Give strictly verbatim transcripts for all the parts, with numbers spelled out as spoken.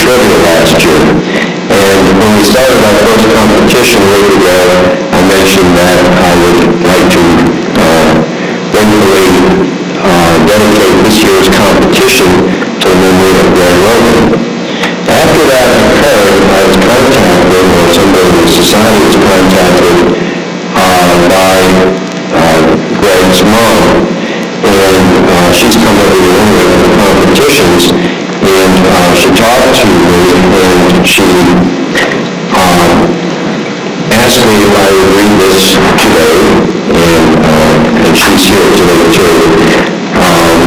trivia last year. And when we started our first competition a week ago, I mentioned that I would like to uh, regularly uh, dedicate this year's competition to the memory of Greg Logan. After that occurred, I was contacted, or somebody in the society was contacted uh, by uh, Greg's mom. And uh, she's come over to Illinois for the competitions, and uh, she talked to me, and she um, asked me if I would read this today, and, uh, and she's here today too. Um,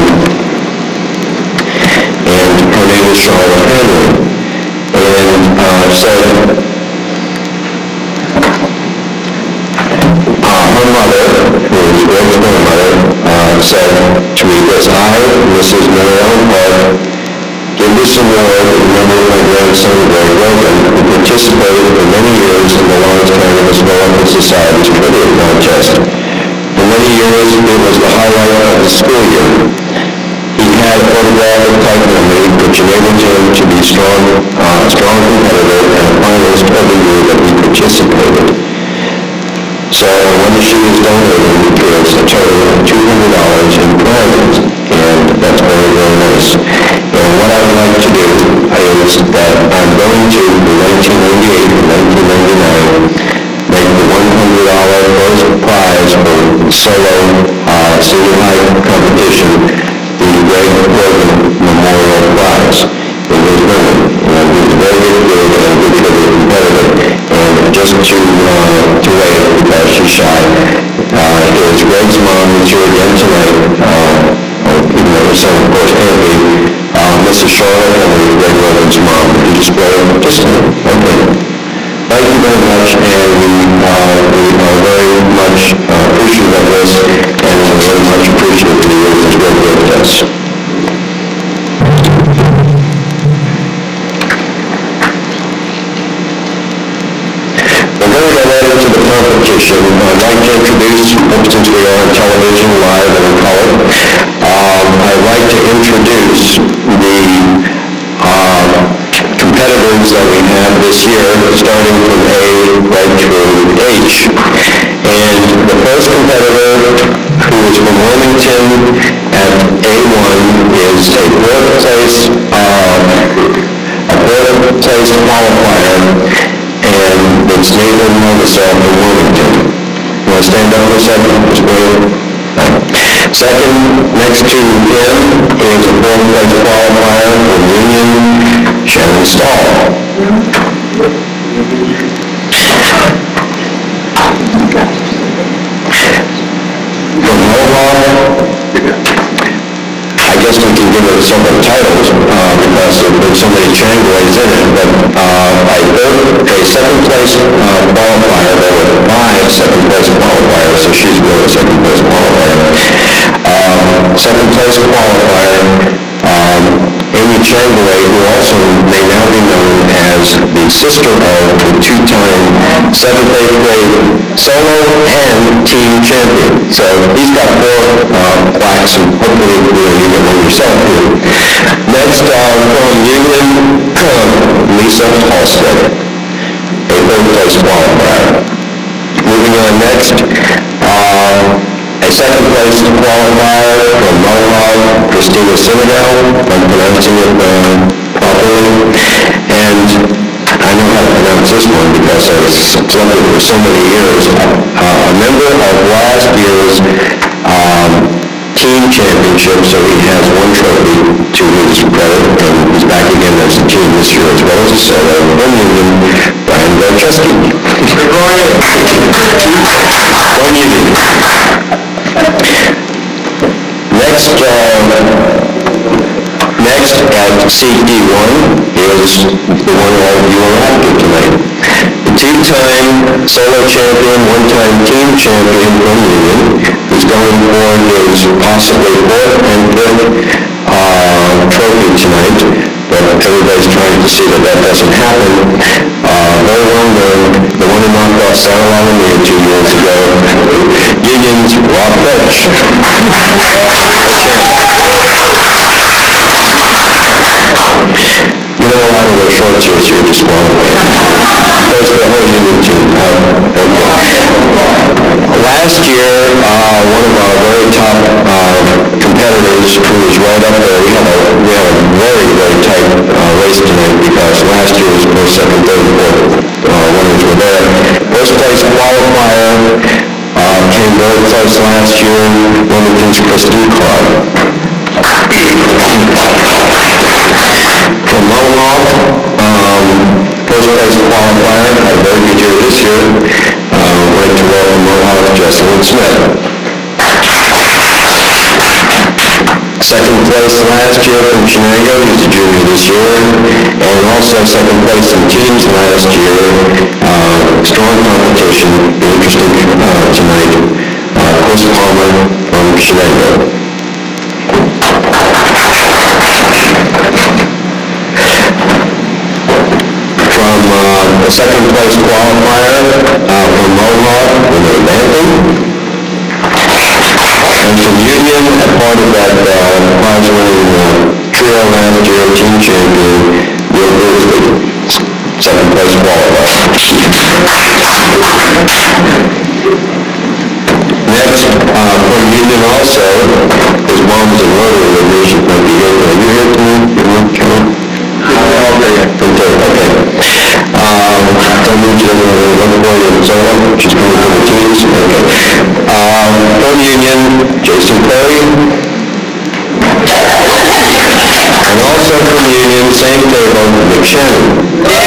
and her name is Charlotte Henry. And uh, said, uh, her mother, who is Greg's grandmother, uh, said to me this: I, Missus Mary Ellen Park, give this award in memory of my grandson, Greg Logan, who participated for many years in the Lawrence County Historical Society's trivia contest. For many years, it was the highlight of the school year. He had a photographic type memory which enabled him to be strong, uh, strong competitor and a finalist every year that he participated. So when she was donating, it was a total of two hundred dollars in prizes, and that's very, very nice. And what I would like to do is that I'm going to, in nineteen ninety-eight and nineteen ninety-nine, make the one hundred dollars first prize for solo uh, senior high competition the Greg Logan Memorial Prize in his memory. And he was very, very good and a good trivia competitor. And just to, uh, to wait, because she's shy, uh, is Greg's mom, who's here again tonight, uh, even though her son, of course, can't be, uh, Missus Charlotte Henry, Greg Logan's mom. Would you just play it? Just a minute. Okay. Thank you very much, and we, uh, we are very much uh, appreciative of this, and we're very much appreciative of the years that Greg worked with us. We're going to go right into the competition. I'd like to introduce, since we are on television, live and in color, um, I'd like to introduce the uh, competitors that we have this year, starting from A right through H. And the first competitor, who is from Wilmington at A one, is a fourth place, uh, a fourth place qualifier, and it's Nathan Mogasol from Wilmington. You want to stand up for a second? Just wait. Second, next to him is a fourth place qualifier from Union, Shannon Stahl. From Mohawk, I guess we can give it several titles uh, because there's so many Changways in it, but uh, I third, a second place uh, qualifier, there were five second place qualifiers, so she's really a second place qualifier. Um, second place qualifier, um, Amy Changway, who also may now be known as the sister of the two-time seventh, eighth grade solo and team champion. So he's got four uh, plaques, and hopefully you know, you get one yourself here. Next, uh, from Union, Lisa Halstead, a third place qualifier. Moving on next, uh, a second place qualifier from Mohawk, Christina Senegal, if I'm pronouncing it uh, properly. And I know how to pronounce this one because I slept it for so many years. Uh, a member of last year's um, team championship, so he has one trophy to his credit, and he's back again as a team this year as well as a solo. From Union, Brian Barczewski. From Union. Next, uh, next at C D one is the one all of you are after tonight. The two-time solo champion, one-time team champion from Union, who's going for his possibly fourth and fifth uh, trophy tonight, but everybody's trying to see that that doesn't happen. Uh, very well known, the one who knocked off Sarah Lalamier two years ago, Union's Rob Fetch. You know, a lot of those votes, you're, you're disqualified. Goes to the whole union team. Uh, okay. Last year, uh, one of our very top uh, competitors who was right up there, we had a, we had a very, very tight uh, race tonight because last year was first, second, third, and fourth uh, winners were there. First place qualifier uh, came very close last year, Wilmington's Christine Clark. From Mohawk, um, first place qualifier, had a very good year this year. Uh, went to welcome Mohawk, Jesselyn Smith. Second place last year from Chenango, he's a junior this year, and also second place in teams last year. Uh, strong competition, interesting uh, tonight. Uh, Chris Palmer from Chenango. From uh, the second place qualifier uh, from Mohawk, Renee Banton. And from Union, a part of that uh, prize-winning uh, trio last year, team champion, Will Boosley, second place qualifier. Next, uh, from Union also, is Moms and Rotary Division from the Are you here tonight? You want to come? Okay, okay. Um, don't need you to look for you and so on. She's coming from the teams. Okay. Um, from Union, Jason Perry. And also from Union, same table, Nick Shannon.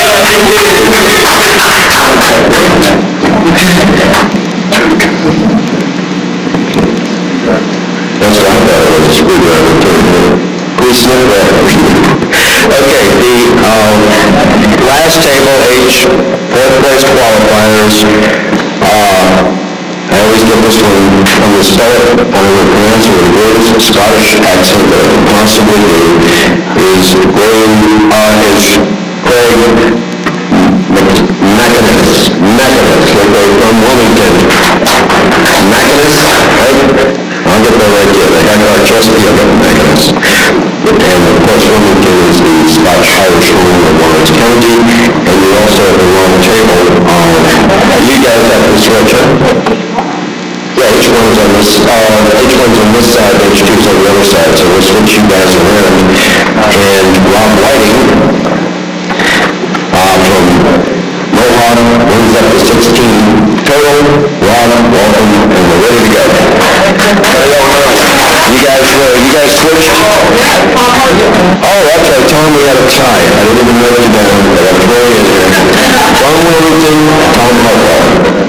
That's what I thought it was a screwdriver too. Please snip that. Okay, the um, last table, H, fourth place qualifiers. Uh, I always get this one on the start. I will pronounce it with the greatest Scottish accent that I can possibly do. Is Graham, uh, is Craig Mackinnis. Mackinnis, like they're from Wilmington. Mackinnis, right? I'll get that right there. They have our Chesapeake, I'll get Mackinnis. And of course, Wilmington is the Scotch Irish home of Lawrence County, and you also have the long table. Um, you guys have to switch up. Yeah, each one's on this, uh, each one's on this side, H two's on the other side, so we'll switch you guys around. And Rob Whiting, uh, from Mohawk, wins up to sixteen total. Rob, welcome, and we're ready to go. You guys, uh, you guys switched? Oh, that's right, Tom, we had a tie. I didn't even write it down, but I'm throwing it in there. John Wilmington, Tom Hopewell.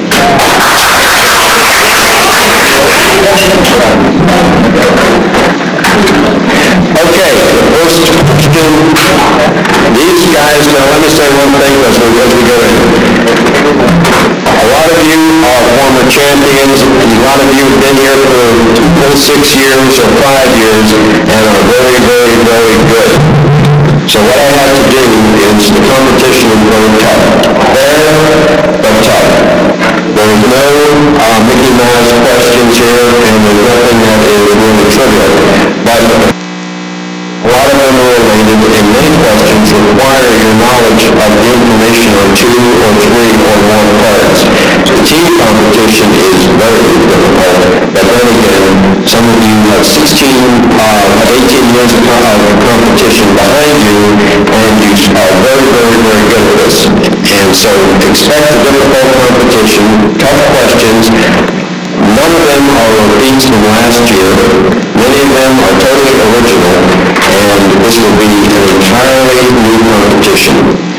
Okay, first question. These guys, now let me say one thing as we, as we go in. A lot of you are former champions. A lot of you have been here for full six years or five years and are very, very, very good. So what I have to do is the competition is very tough. Fair, but tough. There is no uh, Mickey Mouse questions here, and there's nothing that is really trivial. But a lot of them are related, and many questions require your knowledge of the information on two or three or more parts. The team competition is very difficult, but then again, some of you have sixteen, uh, eighteen years of competition behind you, and you are very, very, very good at this. And so expect a difficult competition, tough questions. None of them are repeats from last year. Many of them are totally original, and this will be an entirely new competition.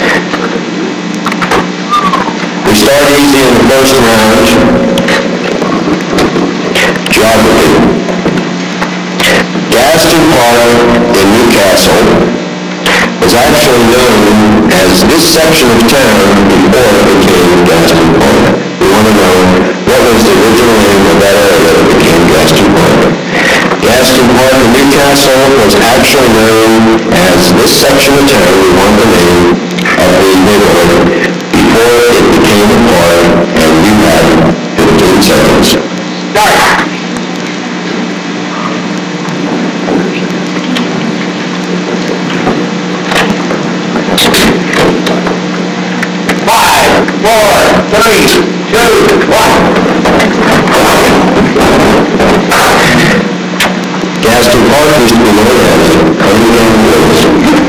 We start easy in the first round. Geography. Gaston Park in Newcastle was actually known as this section of town before it became Gaston Park. We want to know what was the original name of that area that became Gaston Park. Gaston Park in Newcastle was actually known as this section of town. We want the name of the neighborhood before it became a park, and you have fifteen seconds. Start. four, three, two, one. Gaston Park used to be known as Cunningham Woods.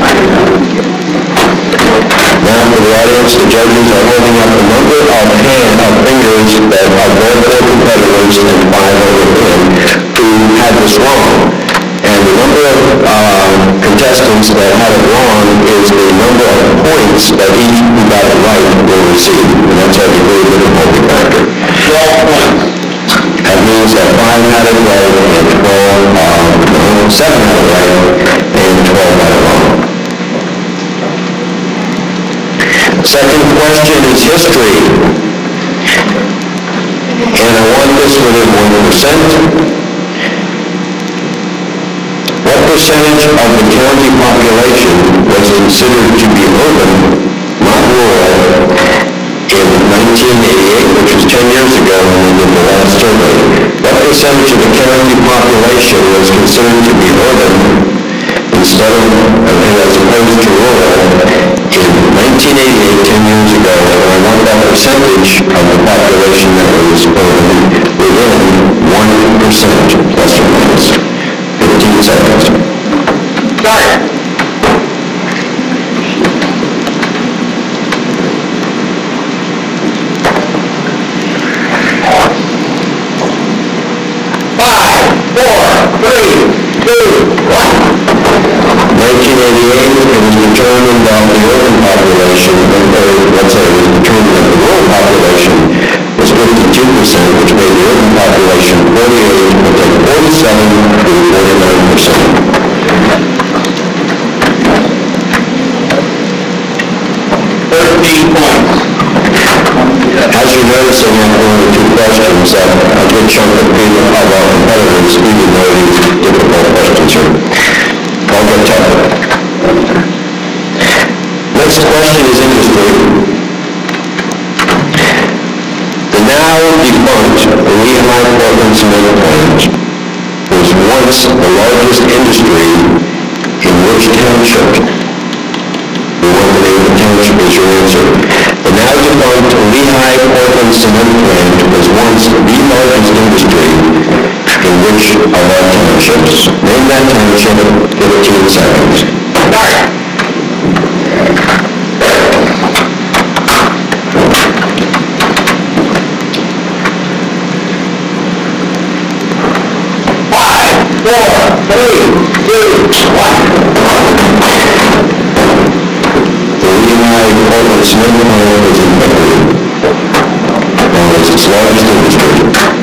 Now for the audience, the judges are holding up a number of hand, of fingers that are both their competitors and five over him who had this wrong. And the number of uh, contestants that had it wrong is the number of points that each who got it right will receive. And that's our degree of difficulty factor. twelve points. That means that five had it right and twelve, uh, no, seven had it right and twelve had it wrong. Second question is history. And I want this within one percent. What percentage of the county population was considered to be urban, not rural, in nineteen eighty-eight, which was ten years ago when we did the last survey? What percentage of the county population was considered to be urban instead of, as opposed to rural, in nineteen eighty-eight, ten years ago? And I want that percentage of the population that was urban within one percent, plus or minus. fifteen seconds. Start. Five, four, three, two, one. nineteen eighty-eight, it was determined that the urban population, or let's say it was determined that the rural population was fifty-two percent, which made the urban population forty-eight, but then forty-seven to forty-nine percent. thirteen points. As you notice in that one or two questions, uh, a good chunk of people of our competitors even know these difficult questions are all get tougher. Next question is industry. The now defunct Lehigh Portland Cement Plant was once the largest industry in which township? We want the name of the township as your answer. The now defunct Lehigh Portland Cement Plant was once the largest industry in which of our townships? Name that township, fifteen seconds. Start. Four, three, two, one. The Lehigh Portland Cement Plant is in Beckley. Now it's its largest industry.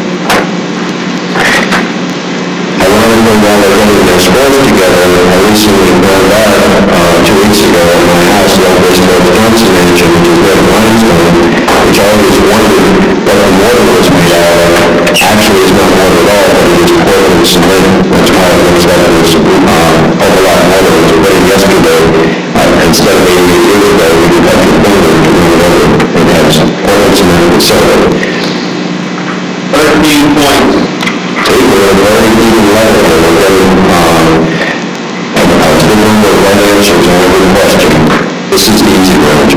Ironically, while they're getting their sports together, I recently found out uh, two weeks ago at my house, the old baseball Johnson Mansion, which is red limestone, which I always wondered what the water was made out of. Actually, it's not water at all, but it is Portland cement. That's why it looks like there's uh, a lot of water. It was rain yesterday. Uh, instead of eighty-eight years ago, we could have your finger to run it over. It has Portland cement and soda. thirteen points. We're a very even level here. We're getting um, a good number of right answers on every question. This is the easy round.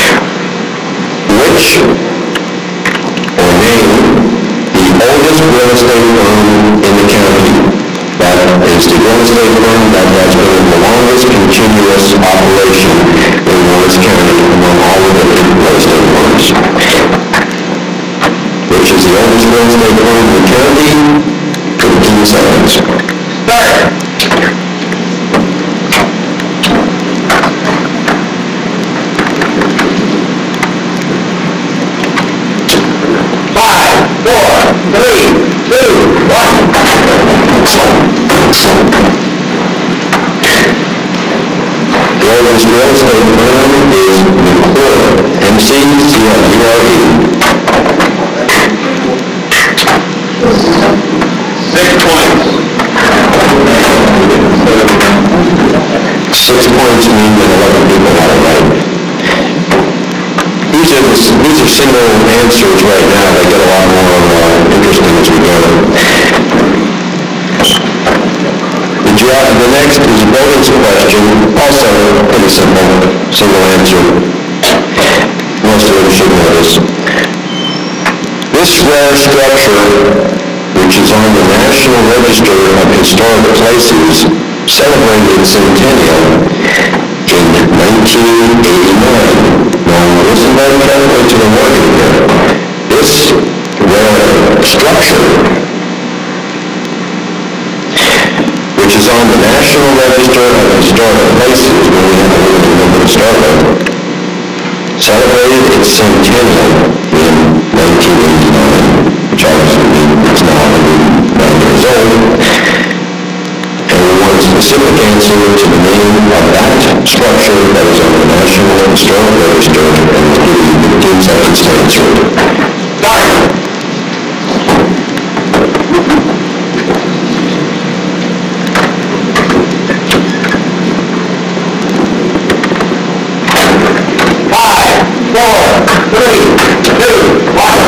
Which or name the oldest real estate firm in the county? That is the real estate firm that has been in the longest continuous operation in Lawrence County among all of the real estate firms. Which is the oldest real estate firm in the county? fifteen seconds. Start. Five, four, three, two, one. The oldest real estate firm is McClure, M C C L U R E. Six points. Six points mean that eleven people got it right. These are, the, these are single answers right now. They get a lot more uh, interesting as we go. The, job, the next is a bonus question. Also pretty simple, single answer. Most of them should know this. This rare structure, which is on the National Register of Historic Places, celebrated its centennial in nineteen eighty-nine. Now, listen very carefully to the wording here. This rare structure, which is on the National Register of Historic Places, where we have a limited number to start with, celebrated its centennial in nineteen eighty-nine, which obviously means it's now one hundred nine years old. And we want a specific answer to the name of that structure that is on the National Historic Register, and we'll give you fifteen seconds to answer it. Start! Four, three, two, one.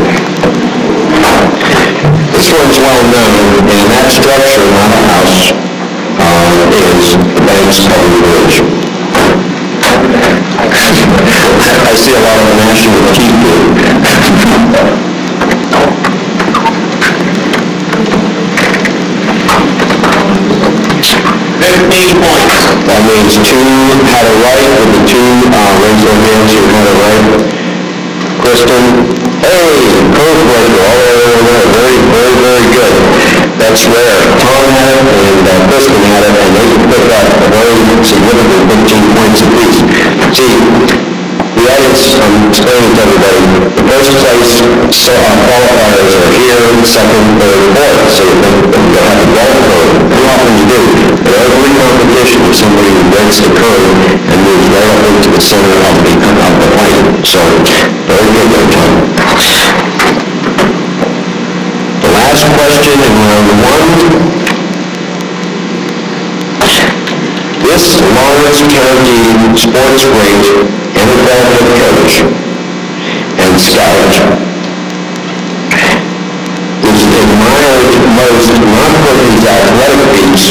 This one's well known, and that structure, not a house, uh, is the Banks Covered Bridge. I see a lot of national teeth here. fifteen points. That means two had a right with the two uh, raise their hands who had a right. Kristen, hey, code breaker, all the way over there. Very, very, very good. That's rare. Tom had it and uh, Kristen had it, and they picked up a very significant fifteen points apiece. See, the audience, I'm explaining to everybody, the first place so, uh, qualifiers are here, second, third, fourth. So you think you'll have a golf code. How often you do? But every competition is somebody who breaks the code and moves right up into the center of the, of the plane. So, very good there, Tom. The last question in round one. This Lawrence County sports great N F L head coach and scout is admired most not for his athletic feats,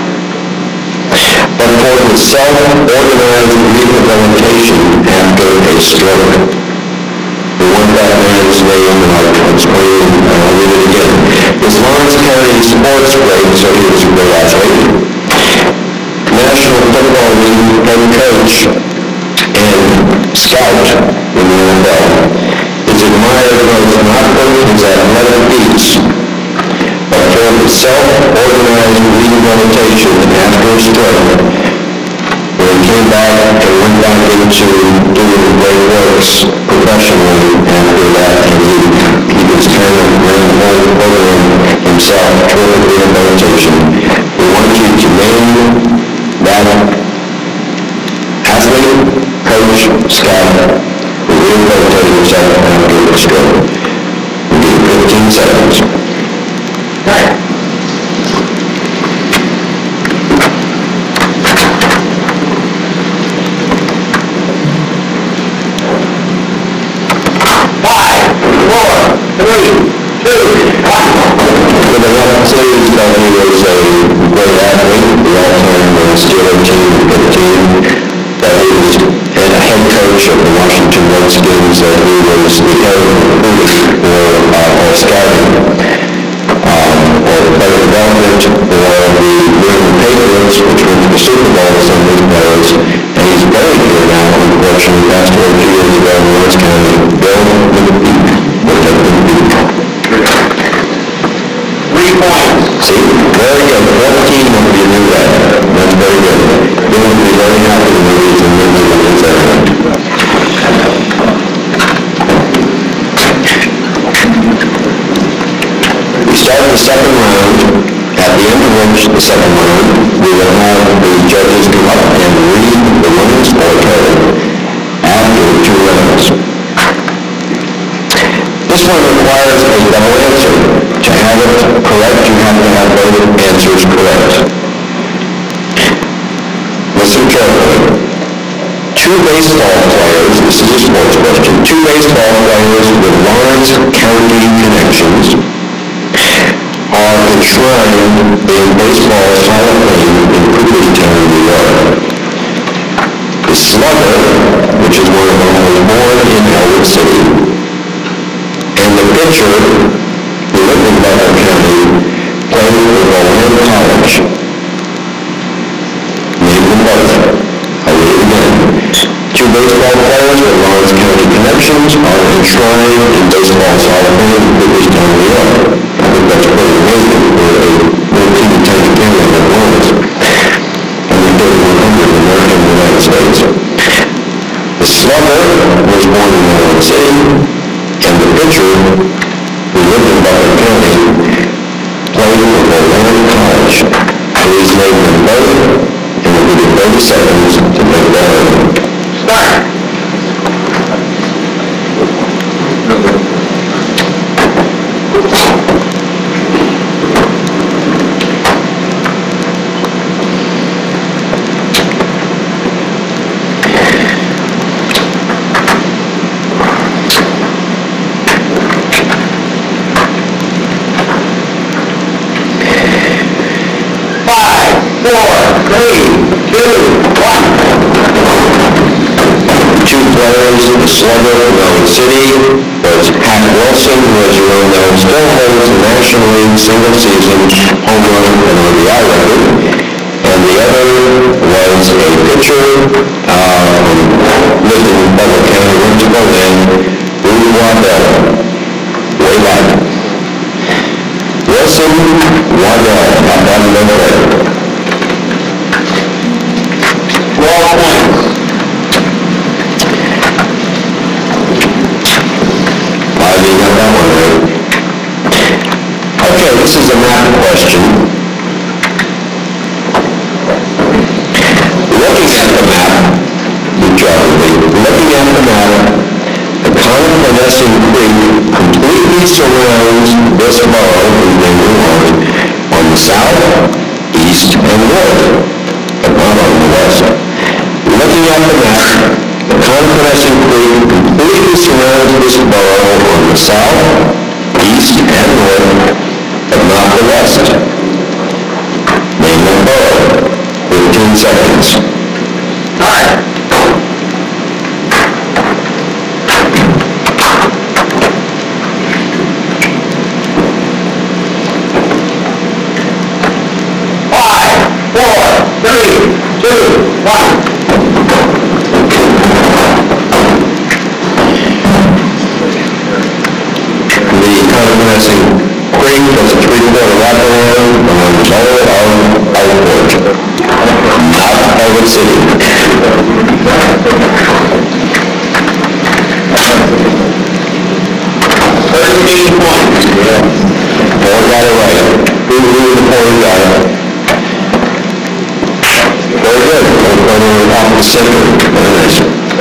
but for his self-organized rehabilitation after a stroke. We want that man's name, and I'll explain, and I'll read it again. This Lawrence County sports great, so he was a great athlete, National Football League head coach and scout in the N F L is admired both not for his athletic feats, but for his self-organized rehabilitation after a stroke, when he came back and went back into doing great works professionally after that, and he, he was kind of ran the whole program himself, terrific rehabilitation. We want you to name that athlete, coach, scout, who rehabilitated himself after a stroke. We'll give you fifteen seconds. Right. Five, four, three, two, one. For the references, that he was a great athlete, the all-time Steeler team, fifteen, that he was a head coach of the Washington Redskins, that he was the head recruiting for, uh, for scouting, um, or player development, for the New England Patriots, which went to the Super Bowl with some of these players, and he's buried here now, unfortunately, passed away two years ago in Lawrence County. Bill McPeak. Three points. See, very good. fourteen of you knew that. That's very good. You will be very happy to know these and know the ones that are. We start the second round, at the end of which, the second round, we will have the judges come up and read the winning score total after two rounds. This one requires a double answer. To have it correct, you have to have both answers correct. Listen carefully. Two baseball players, this is a sports question, two baseball players with Lawrence County connections are enshrined in baseball's Hall of Fame in Cooperstown, New York. The Slugger, which is one of them, was born in Elwood City. players with Lawrence County connections are enshrined in baseball's Hall of Fame in Cooperstown, New York. I think that's pretty amazing for a little teeny tiny family like Lawrence. And the thirty-one hundred American United States. The slugger was born in New City, and the pitcher, who lived in Butler County, played for Bowdoin College. Please name them both, and we'll give you thirty seconds to make that up. Start! The slugger from Elwood City was Hank Wilson, who, as you all know, still holds the National League single-season home run and R B I record. And the other was a pitcher um, lived in Butler County, went to Berlin, Rudy Waddell, way back. Wilson, Waddell, not bad in the way. twelve points. You got that one right. Okay, this is a math question. Looking at the map, good job, looking at the map, the Connoquenessing Creek completely surrounds this borough, whose name we want, on the south, east, and north, but not on the west. Looking at the map, the Connoquenessing Creek completely surrounds this borough on the south, east, and north, but not the west. Name the borough. fifteen seconds. Start. Five, four, three, two, one. Connoquenessing Creek was a three-quarter wraparound on the lower of Outport, not Elwood City. Thirteen points. Paul got it right. Who knew the Paul got it? Very good. One off the center. Very nice.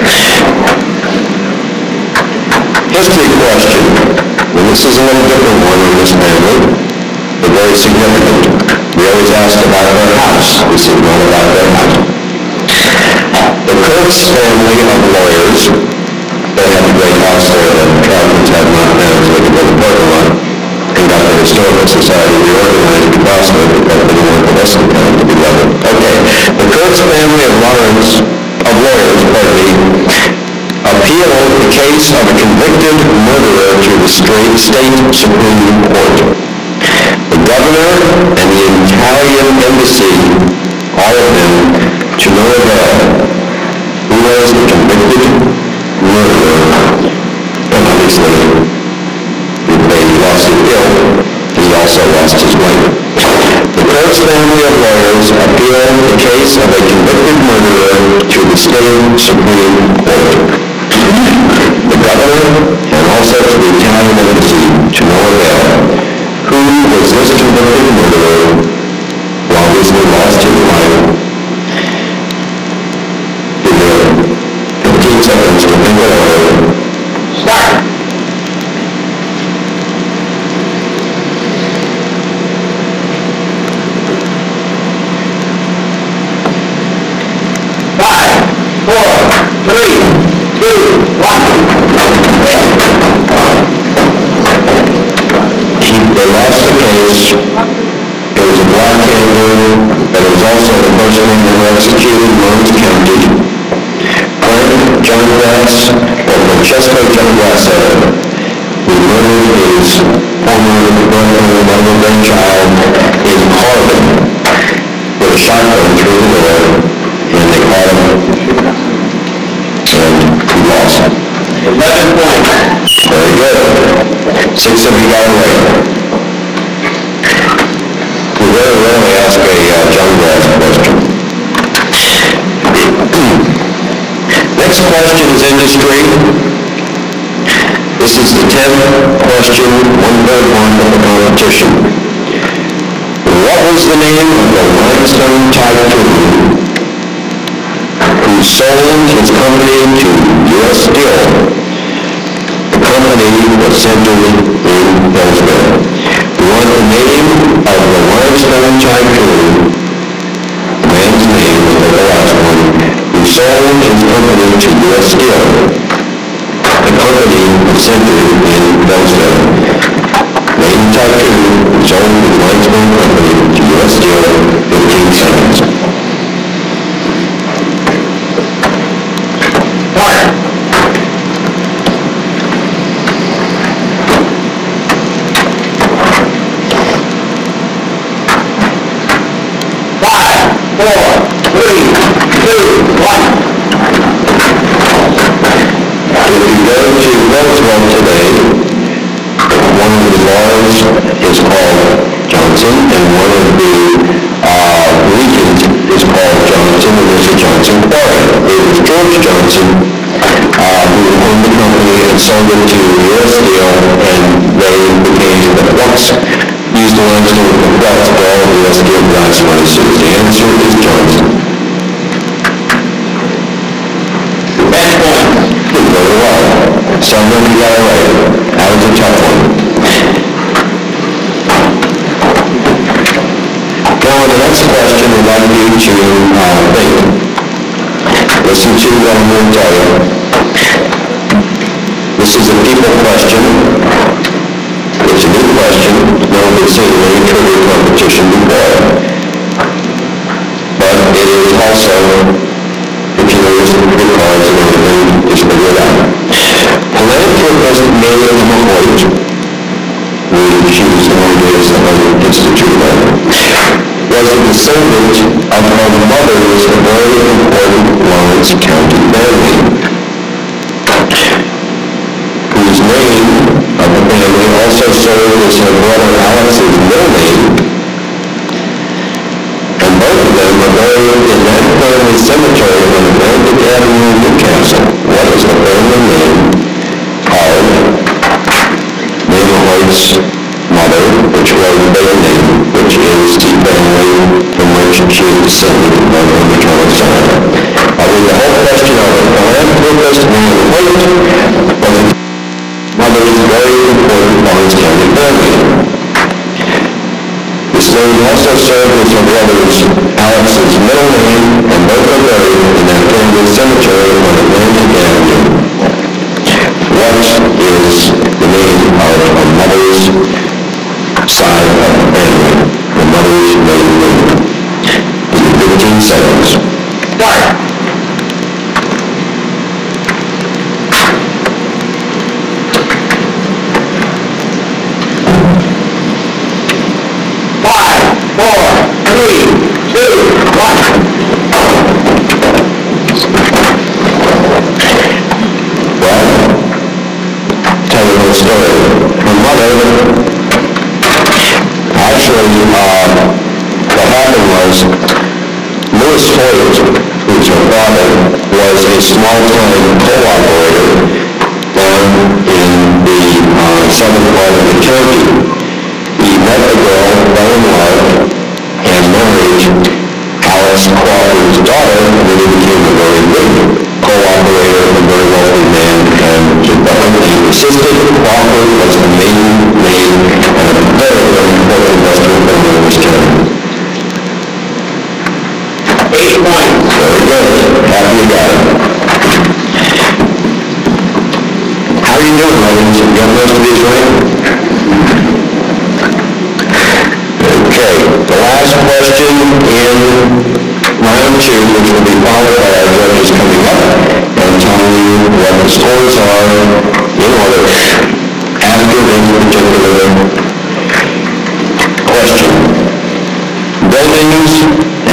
History question. And this is a little different one in this family, but very significant. We always ask about their house. This is not about their house. The Kurtz family of lawyers, they had a great house there that Calvin's had not managed. They could go to the parking lot and got the Historical Society reorganized because of it, because they didn't want the rest of the town to be leveled. Okay, the Kurtz family of Lawrence, of lawyers, pardon me, appealed the case of a convicted murderer to the state Supreme Court. The governor and the Italian embassy, all of them, to no avail. Who was the convicted murderer? And obviously, he lost his ill. He also lost his wife. The Kurtz family of lawyers appealed the case of a convicted murderer to the state Supreme Court. The governor, and also to the Italian embassy, to no avail. Who was this convicted murderer who obviously lost his life? Give you fifteen seconds to think it over. Start! Five, four, three, two, one. They lost the case. It was a black handler, but it was also the person who was executed in Lawrence County. Frank John Glass, or Francesco John Glass, who murdered his former brother and other grandchild in Harlem with a shotgun through the door, and they caught him, and he balls? eleven points. Very good. Six of you got it right. We very rarely ask a uh, John Grass question. Next question is industry. This is the tenth question, one-third one of the competition. What was the name of the limestone tycoon who sold his company to U S Steel? The company was centered in Hillsville. We want the name of the limestone tycoon, the man's name, was the last one, who sold his company to U S Steel. The company was centered in Hillsville. Name tycoon who sold his limestone company to U S Steel, fifteen seconds.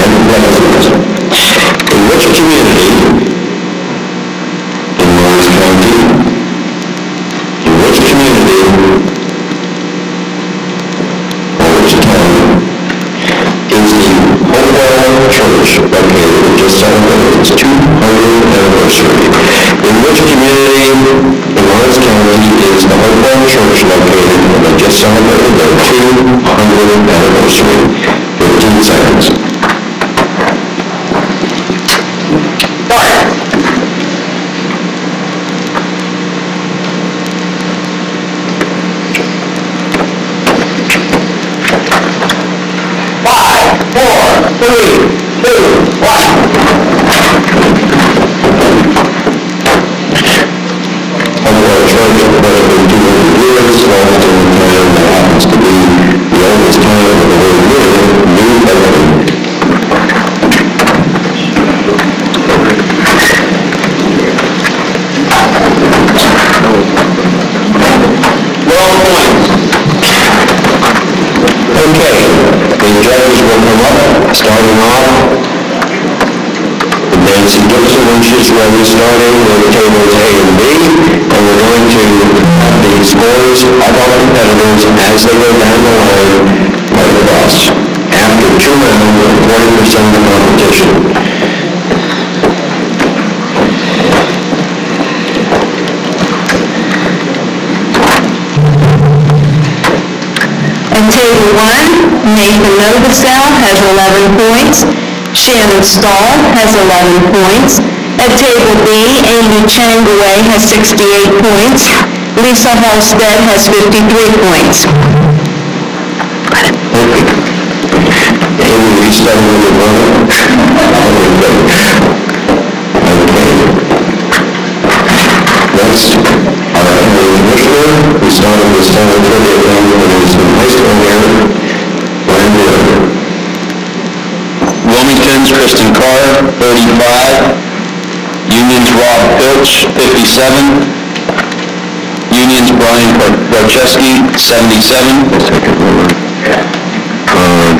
In which community in Lawrence County three, two, one. Our church has been two hundred years, lost in the town that happens to be the oldest town in the world living, New Bedford. twelve points. Okay, the judges will come up, starting off. Nancy Gibson, when she's ready, starting with tables A and B, and we're going to have the scores of our competitors as they go down the line by the bus. After two rounds, forty percent of the competition. At table one, Nathan Novosel has eleven points. Shannon Stahl has eleven points. At table B, Amy Changaway has sixty-eight points. Lisa Halstead has fifty-three points. Amy, we started with your brother? Okay. Next, our commissioner, we started with seven thirty a.m. when it was in high school here. Brandon. Wilmington's Kristen Carr, thirty-five. Union's Rob Pilch, fifty-seven. Union's Brian Barczewski, seventy-seven. Second one. Um,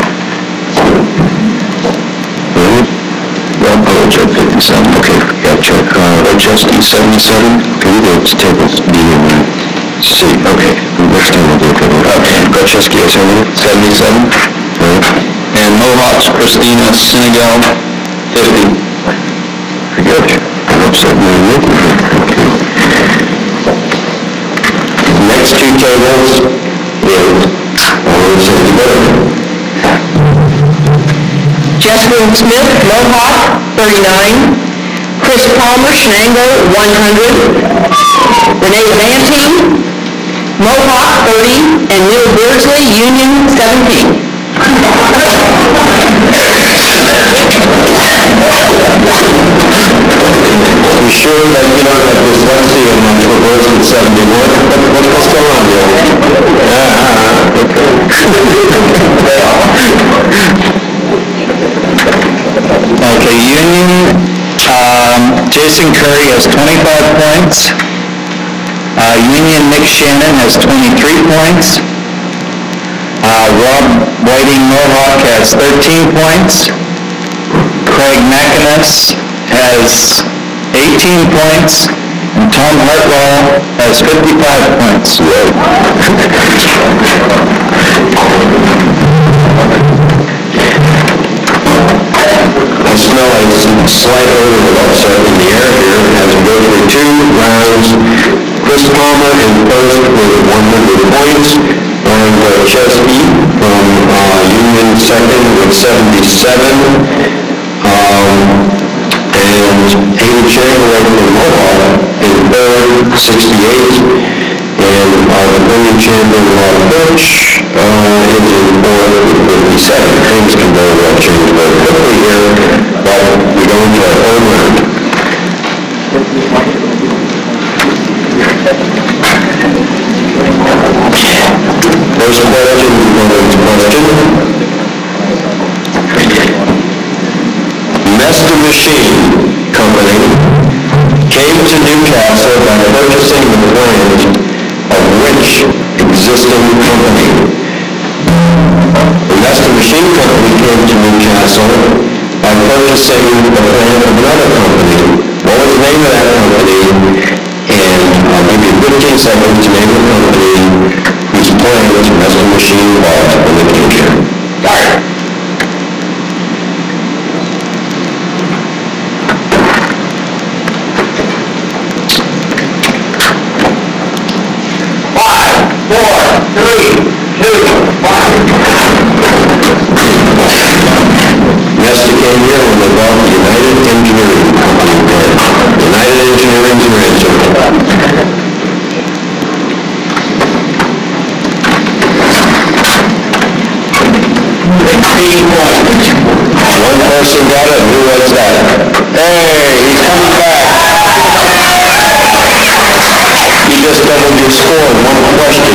Rob Pilch at fifty-seven. Okay, gotcha. Uh, Barczewski, seventy-seven. Okay, we go to tables B and C. Okay, next time we'll do it. Okay, Barczewski, seventy-seven. Right. And Mohawk's Christina Senegal, fifty. Very good. I'm upset with you. Okay. Next two tables is all city better. Jessamine Smith, Mohawk, thirty-nine. Chris Palmer, Shenango, one hundred. Renee Banting, Mohawk, thirty. And Neil Beardsley, Union, seventeen. You sure that you don't have dyslexia and much reverse in seventy-one? What, what, what's going on here? Ah, Okay, Union, um, Jason Curry has twenty-five points. Uh, Union Nick Shannon has twenty-three points. Uh, Rob Whiting Mohawk has thirteen points. Craig McInnes has eighteen points. And Tom Hartwell has fifty-five points. I smell a slight odor of upset in the air here as we go through two rounds. Chris Palmer in first with one hundred points. Brian Barczewski from uh, Union second with seventy-seven. Um, and Amy Chamberlain from Mohawk in third, sixty-eight. And our William Chamberlain Rob Birch uh, is in fourth with fifty-seven. Things can very well change very quickly here, but we go into our third round. First question, women's question. Mester Machine Company came to Newcastle by purchasing the plant of which existing company? The Mester Machine Company came to Newcastle by purchasing the plant of another company. What was the name of that company? And I'll give you fifteen seconds to name the company whose plant Mester Machine bought in the future. Start. Four, three, two, one. Nesta came here when they bought the United Engineering Company. United Engineering's your answer. Fifteen points. your score in one question.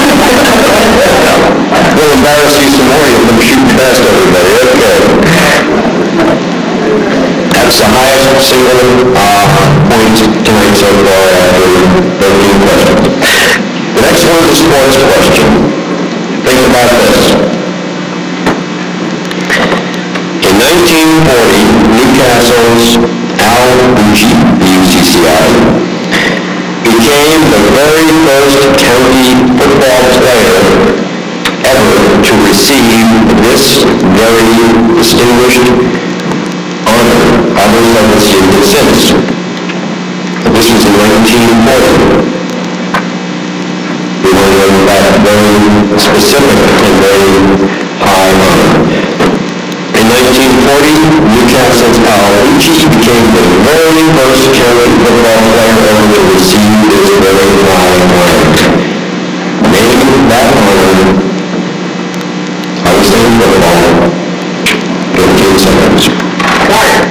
We'll embarrass you some more. You'll come shooting past everybody. Okay. That's the highest single uh, point tonight so far after thirteen questions. The next one is a sports question. Think about this. In nineteen forty, Newcastle's Al Bucci, the U C C I, became the very first county football player ever to receive this very distinguished honor. Others have received it since. This was in nineteen forty. We want to know that very specific and very high honor. In nineteen forty, Newcastle's Al Bucci became the very first county football player ever to receive this very high honor. Name that honor. I was saying football. fifteen seconds. Quiet.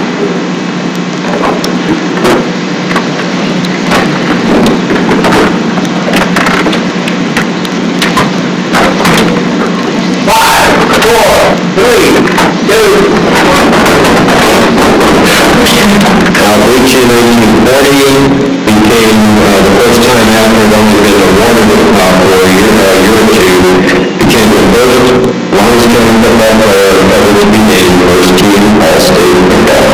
Five, four, three, two, one. Al Bucci in nineteen forty became uh, the first time after it only been awarded uh, for a year, uh, year or two, became the first Lawrence County football player ever to be named first team All-State football.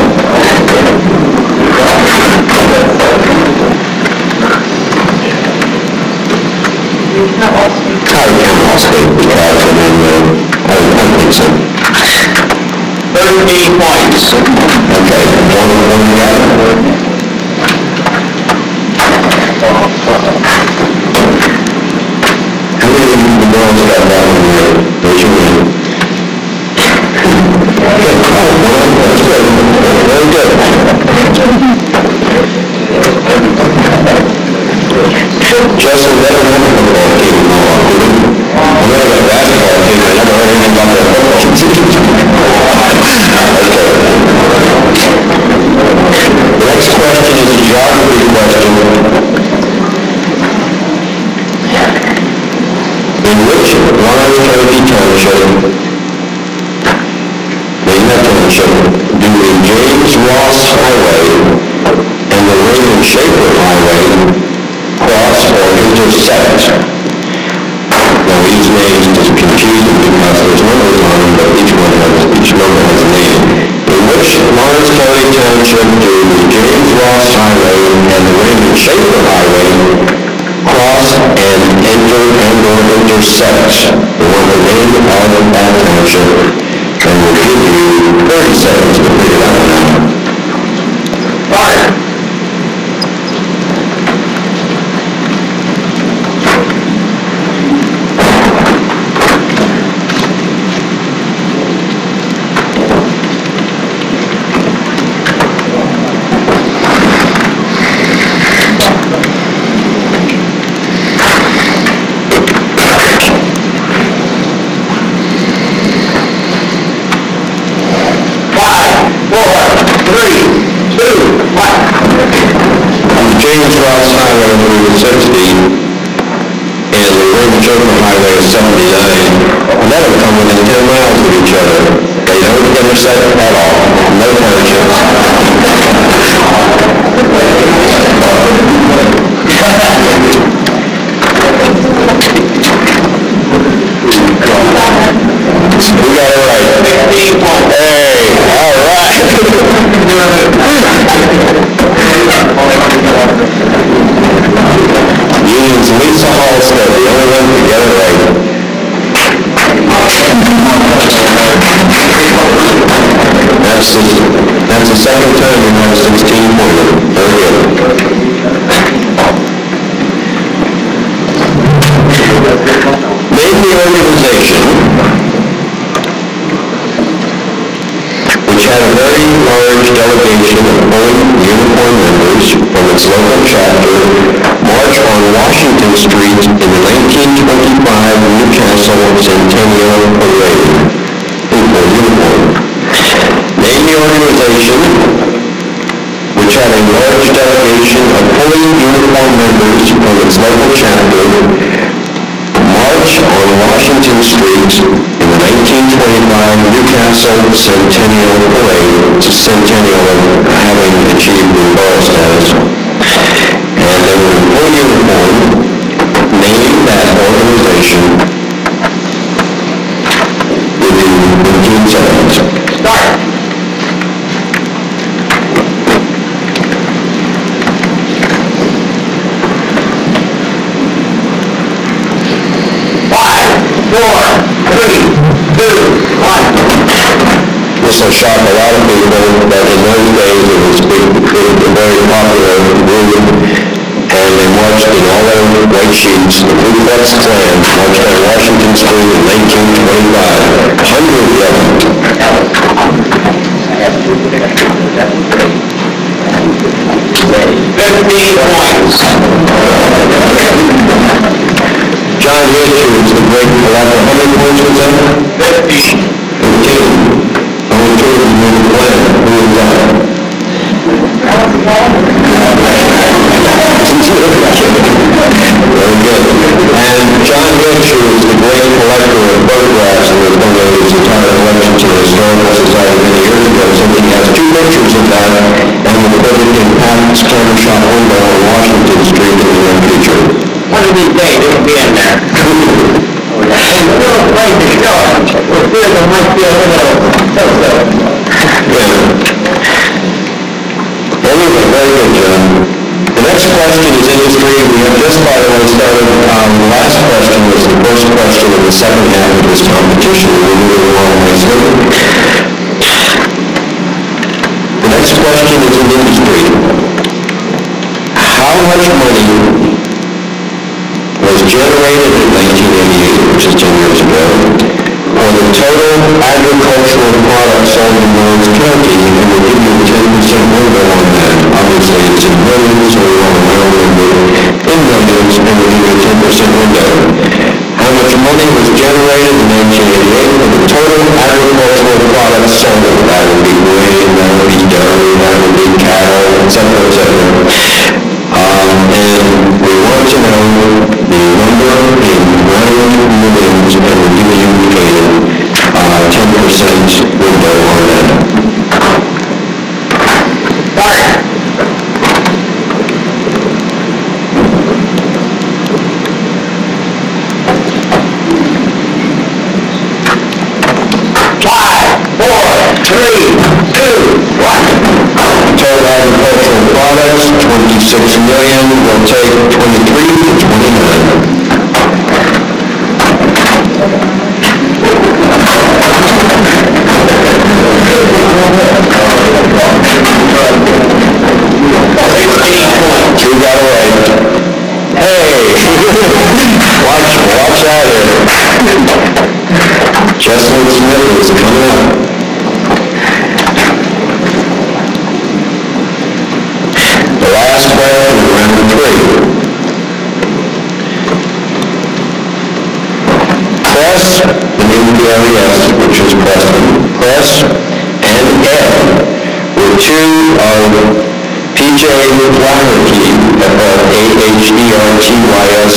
I would count All-State because I mean, uh, I don't think so. thirteen points. Okay, one, one together. How many of the girls got that one here? Raise your hand. Okay, oh, one, that's good. Very good. Justin, they don't have a football team in Milwaukee. I know they got a basketball team, I never heard anything about their football team. Okay. The next question is a geography question. In which Lawrence County Township, in that township, do the James Ross Highway and the Raymond Schaefer Highway cross or intersect? Now these names just confuse them because there's numbers on them, but each one has, each number has a name. In which Lawrence County Township do the James Ross Highway and the Raymond Schaefer Highway cross and enter and or intersect? We want the name of that township, and we'll give you thirty seconds to figure that one out. Fire! James Ross Highway is sixty, and the Raymond Schaefer Highway is seventy-nine. And that'll come within ten miles of each other. They don't intersect at all. No townships. We got it right. Hey, all right. Union's Lisa Halstead, the only one to get it right. That's the, that's the second time you have sixteen points. Very good. Name the organization which had a very large delegation of fully uniformed members from its local chapter march on Washington Street in the nineteen twenty-five Newcastle Centennial Parade in full uniform. Name the organization which had a large delegation of fully uniformed members from its local chapter hundredth centennial parade, centennial of having achieved the borough status. And they were employee reform, name that organization within fifteen seconds. Start. Four, three, two, one. This will shock a lot of people, but in those days it was big, big, very popular group, and they marched in all their white sheets. The Ku Klux Klan marched on Washington Street in nineteen twenty-five. Hundreds of them. Fifteen points. John Hitchens, the great collector. How many points was that? Fifteen. Fifteen. Only two of them made the plan. Who was that? Very good. And John Hitchens, the great collector of photographs, and was donated his entire collection to the Historical Society many years ago. So he has two pictures of that, and will put it in Pat's camera shop window on Washington Street in the near future. One of these days, it'll be in there. And the little place to show it, we'll see if it might be a little so-so. Yeah. Anyway, very good, John. The next question is industry. We have just, by the way, started. Um, the last question was the first question of the second half of this competition. We're moving along nicely. The next question is in industry. How much money was generated in nineteen eighty-eight, which is ten years ago, for the total agricultural products sold in Lawrence County, and we'll give you a ten percent window on that. Obviously, it's in millions, so we want to round number in millions, and we'll give you a ten percent window. How much money was generated in nineteen eighty-eight for the total agricultural products sold? That would be grain, that would be dairy, that would be cattle, et cetera, et cetera. Um, and we want to know the number in round millions, and we're giving you a uh, ten percent window on that. Start. Five, four, three, two, one. Total agricultural products, twenty-six million. We'll take twenty-three to twenty-nine. You got it right. Hey! watch, watch out here. Jesselyn Smith is coming up. The last question is round three. Press, the new P R E S, which is Preston, Press and Ed were two of P J Flaherty, F L A H E R T Y S,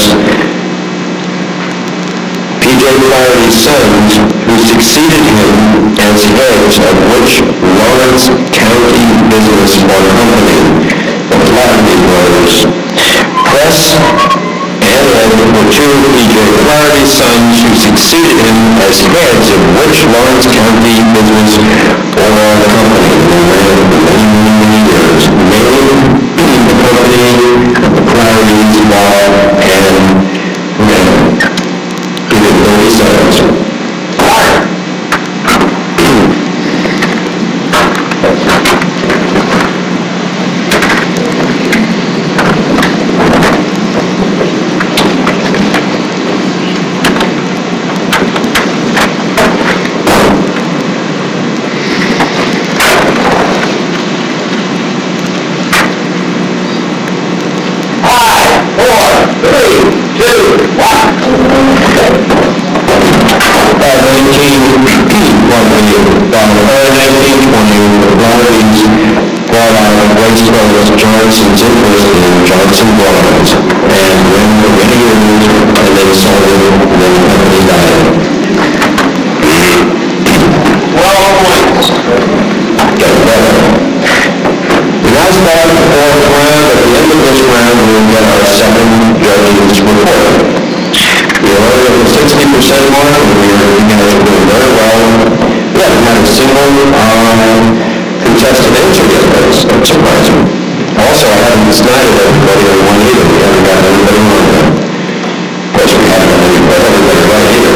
P J Flaherty's sons, who succeeded him as heads of which Lawrence County business or company, the Flaherty brothers. Press and Ed were two of P J Flaherty's sons who succeeded him as heads of which Lawrence County business or company. They ran for many, many, many years. Name the company, the Flaherty's law, and ran. He did thirty seconds. Johnson's interest in Johnson Bronze, and when for many years, and then sold it, and then the company died. twelve points. get our second judge's report. We are already at the sixty percent mark, and we are, you guys are doing very well. We haven't had a single um, contested answer yet. That's, that's surprising. Also, I haven't decided everybody on one either. We haven't got anybody on there. Of course, we haven't got anybody, everybody right here.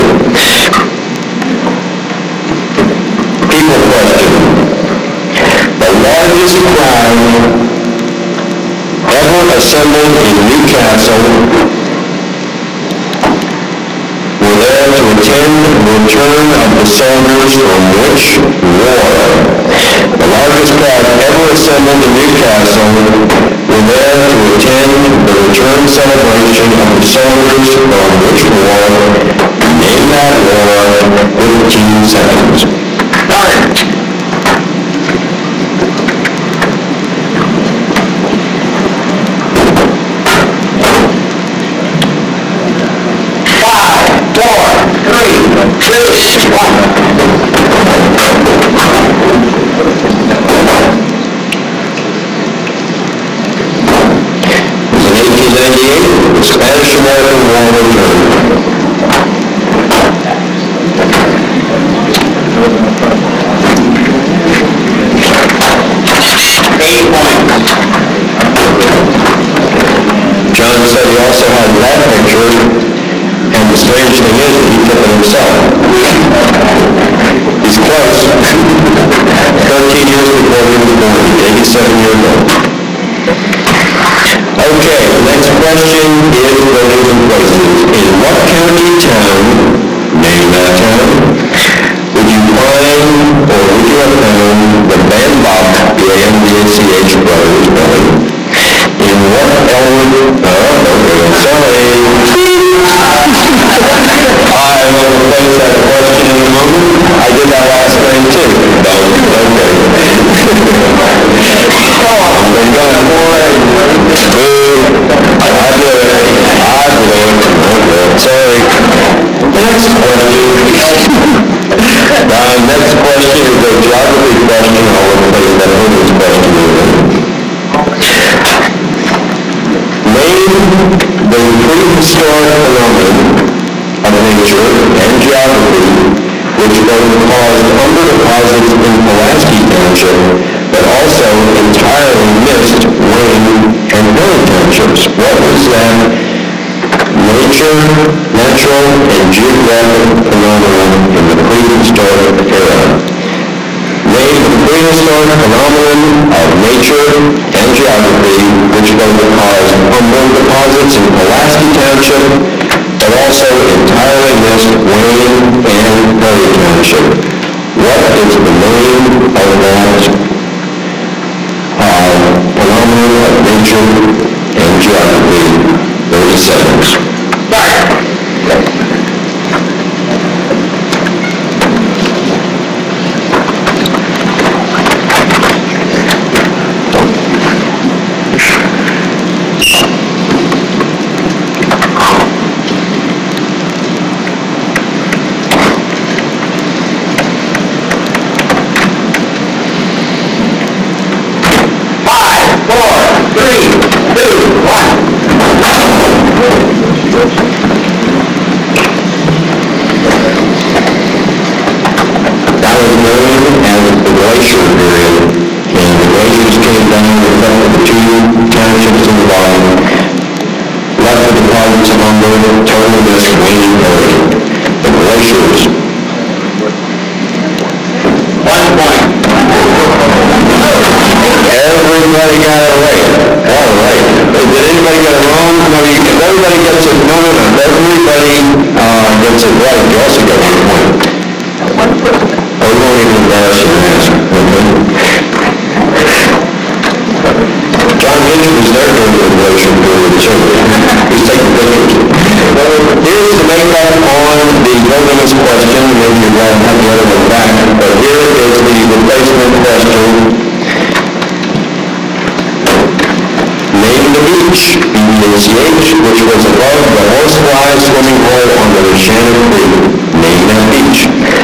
People question. The largest crowd ever assembled in Newcastle were there to attend the return of the soldiers from which war? The largest crowd ever assembled in Newcastle were there to attend the return celebration of the soldiers from which war? Name that war. fifteen seconds. Start. Two, one. It was in eighteen ninety-eight, the Spanish-American War returned. Eight points. John said he also had that picture. And the strange thing is that he took it himself. He's close. thirteen years before he was born, eighty-seven years old. Okay, the next question is buildings and places. In what county town, name that town, would you find, or would you have found, the Bambach, B A M B A C H Brothers building? In what Elwood, oh, okay, sorry. I will replace that question in a moment. I did that last time too. No, okay. I'm going boy. Boo. I blew it. I blew it. Okay. Sorry. Next question. uh, next question is a geography question. I'll replace that women's question in. Name the prehistoric phenomenon of nature and geography which both caused under-deposits in Pulaski Township but also entirely missed Wayne and Perry Townships. What was that nature, natural, and geographic phenomenon in the prehistoric era? Name the prehistoric phenomenon of nature and geography which both caused under-deposits in Pulaski Township but also entirely missed Wayne and Perry Township. What is the name of that uh, phenomenon of nature and geography? thirty seconds. Which was above the Horsefly swimming hole on the Shannon Creek. Name that beach.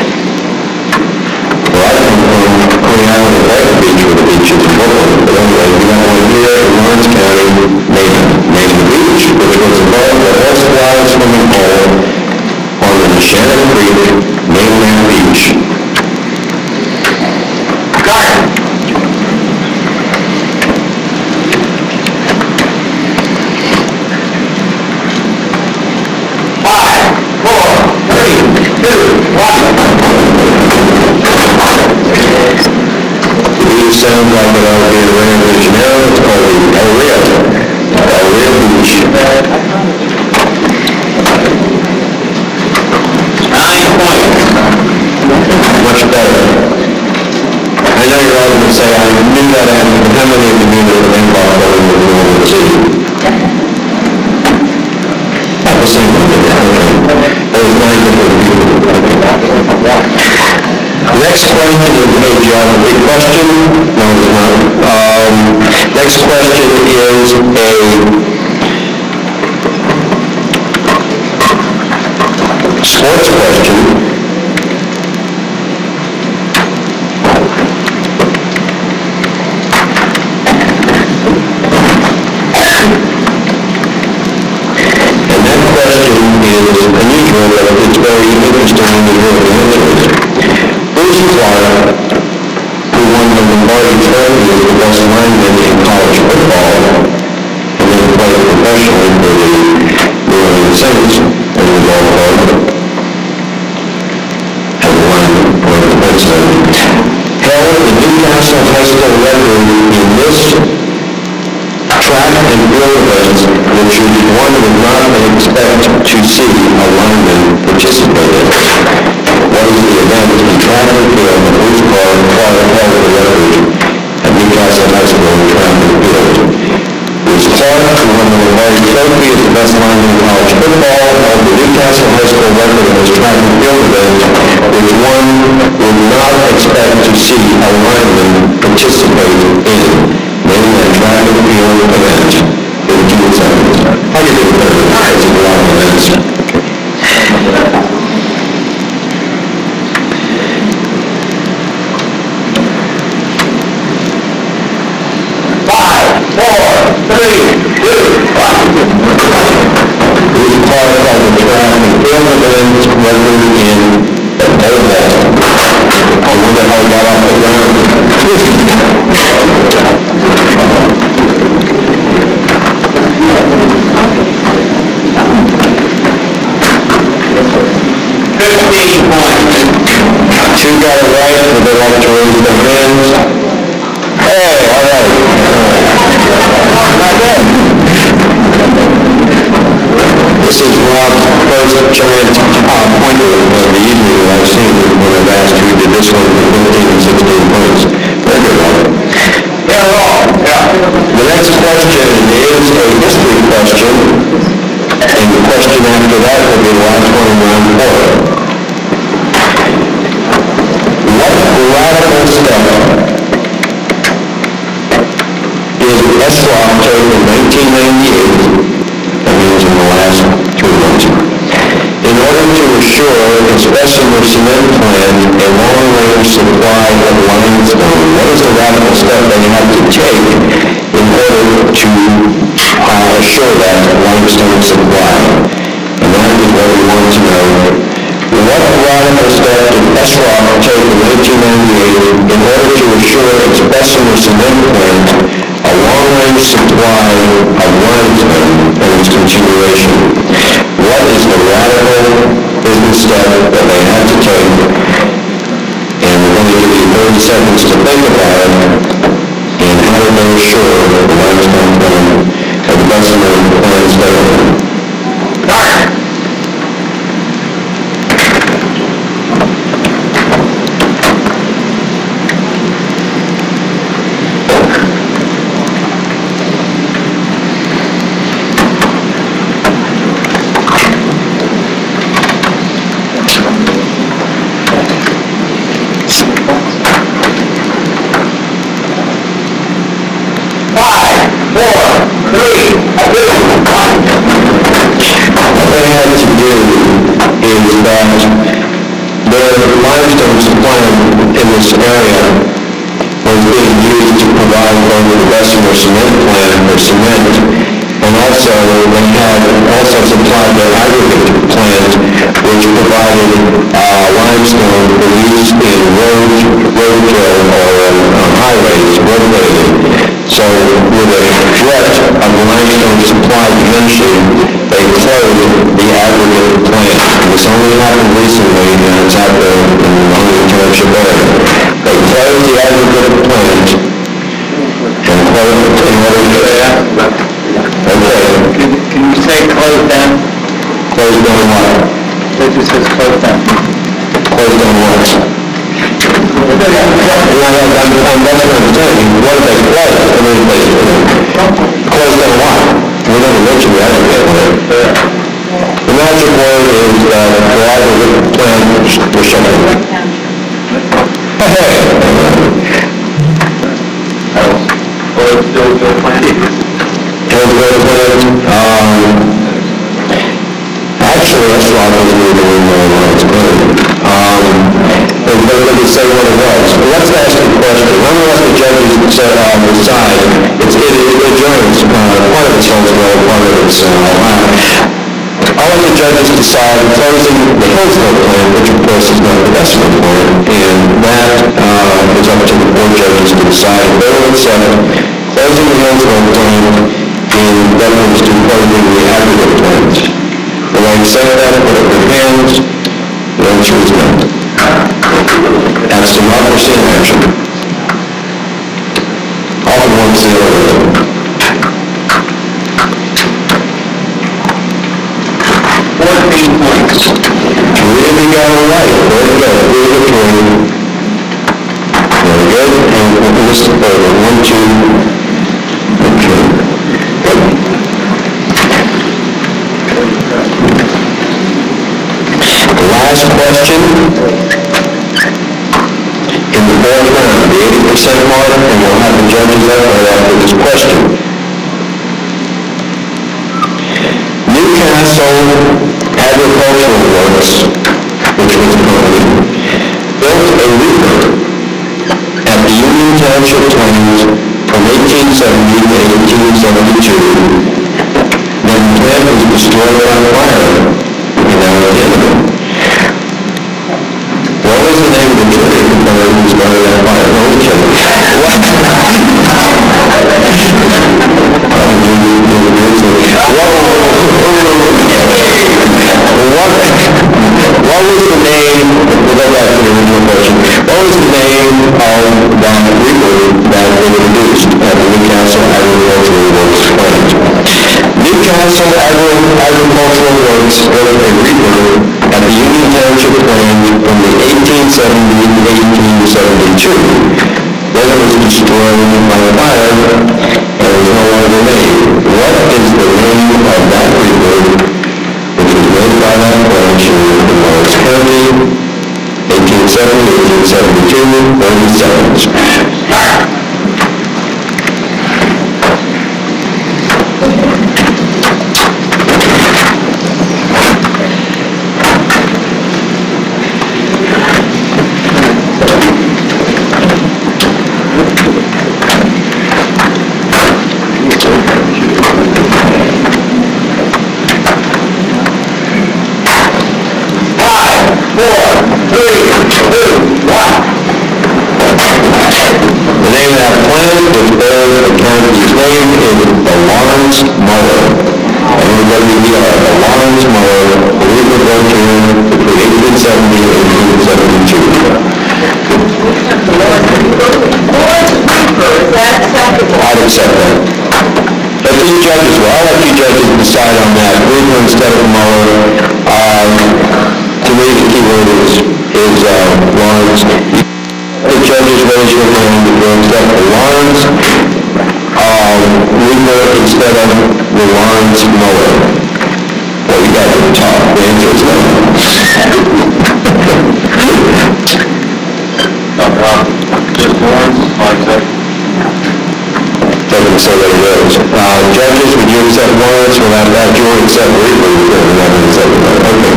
Well, I come from Coney Island and Lake Beach, where the beach is in Brooklyn. But anyway, we got one here in Lawrence County. Name it. Name the question is, hey, geography question? No, it's not. Um, next question is a sports question. And that question is unusual, but it's very interesting when you hear the answers. Bruce Clark, who won the Lombardi Trophy as the best lineman in college football, and then played professionally for the New Orleans Saints as a ball club, has won for the defenseman, held the Newcastle High School record in this track and field events, which one would not expect to see a lineman participate in. What is the event in track and field that Bruce Clark held the record at Newcastle High School track and field? Bruce Clark, who won the Lombardi Trophy as the best lineman in college football, held the Newcastle High School record in this track and field event, which one would not expect to see a lineman participate in. Name that track and field event. fifteen seconds. I'll give you a better because of a lot of events. Five, four, three, two, one. This is part of the track and field event record in the Bowl. I wonder how we got off the ground. Fifteen points. Two got it right, would they like to raise their hands? Hey, all right. Not bad. This is Rob's first giant uh, pointer of the evening that I've seen when I've asked who did this one for fifteen and sixteen points. Very good, Rob. Yeah, Rob. Yeah. The next question is a history question, and the question after that will be the last one in round four. What radical step did Esrock take in nineteen ninety-eight, that means in the last three months, in order to assure its Bessemer cement plant a long-range supply of limestone? What is the radical step they had to take in order to uh, assure that limestone supply? And that is what we want to know. What radical step did Esrock take in nineteen ninety-eight in order to assure its Bessemer cement plant a long-range supply of limestone and its continuation? What is the radical business step that they had to take? And we're going to give you thirty seconds to think about it. And how did they assure the limestone plant of the Bessemer plant stay open? Dark! Cement plant for cement, and also they had also supplied their aggregate plant, which provided uh, limestone for use in road, roadkill or uh, highways, road paving. So with a threat of limestone supply diminishing, they closed the aggregate plant. This only happened recently, and it's out there in the Longview Township area. They closed the aggregate plant. Okay. Can, can you say close down? Close down what? It just says close down. Close down what? Well, I'm, I'm, that's what I'm saying. What did they close? I mean, they close down what? We never mentioned that. The magic word is that the aggregate plant was shut down. Hey, in the room while Lawrence played. Um, but but let me say what it was. But let's ask the question. When we let the judges decide, uh, decide it's, it, it adjourns. Uh, part of it's Hillsborough, part of it's uh, Ohio. I'll let the judges decide closing the Hillsborough plant, which of course is not the decimal plant, and that uh, is up to the board judges to decide. They will accept closing the Hillsborough plant in reference to closing the aggregate plant. Will I accept that? Put up your hands. The answer is no. That's democracy in action. All at once the other. fourteen points. Really got it right. Very good. Really good. Very good. And we'll list the further. One, two. Okay. The last question. In the fourth round, the eighty percent mark, and we'll have the judges up right after this question. Newcastle Agricultural Works, which was a company, built a reaper at the Union Township Plains from eighteen seventy to eighteen seventy-two. Then the plant was destroyed by fire in Alabama. What was the name of the tree that was started that fire? No, I'm kidding. What? What, what was the name, we'll go back to the original question, what was the name of that reaper that was introduced at the Newcastle Agricultural Works plant? Newcastle Agri- Agricultural Works built a reaper at the Union Township plant from the eighteen seventy to eighteen seventy-two. Then it was destroyed by fire and was no longer made. What is the name of that reaper which was made by that branch in Lawrence County, eighteen seventy, eighteen seventy-two, thirty seconds. Decide on that. Reaper instead of mower. Um, to me, the key word is, is uh, lawns. The judges raise your hand to go instead of lawns. Um, Reaper instead of the lawns mower. Well, you got to talk. The answer is no. No problem. Just lawns, like that. Doesn't say that it is. Uh, judges, would you accept Lawrence without that? You would accept Reaper. Okay.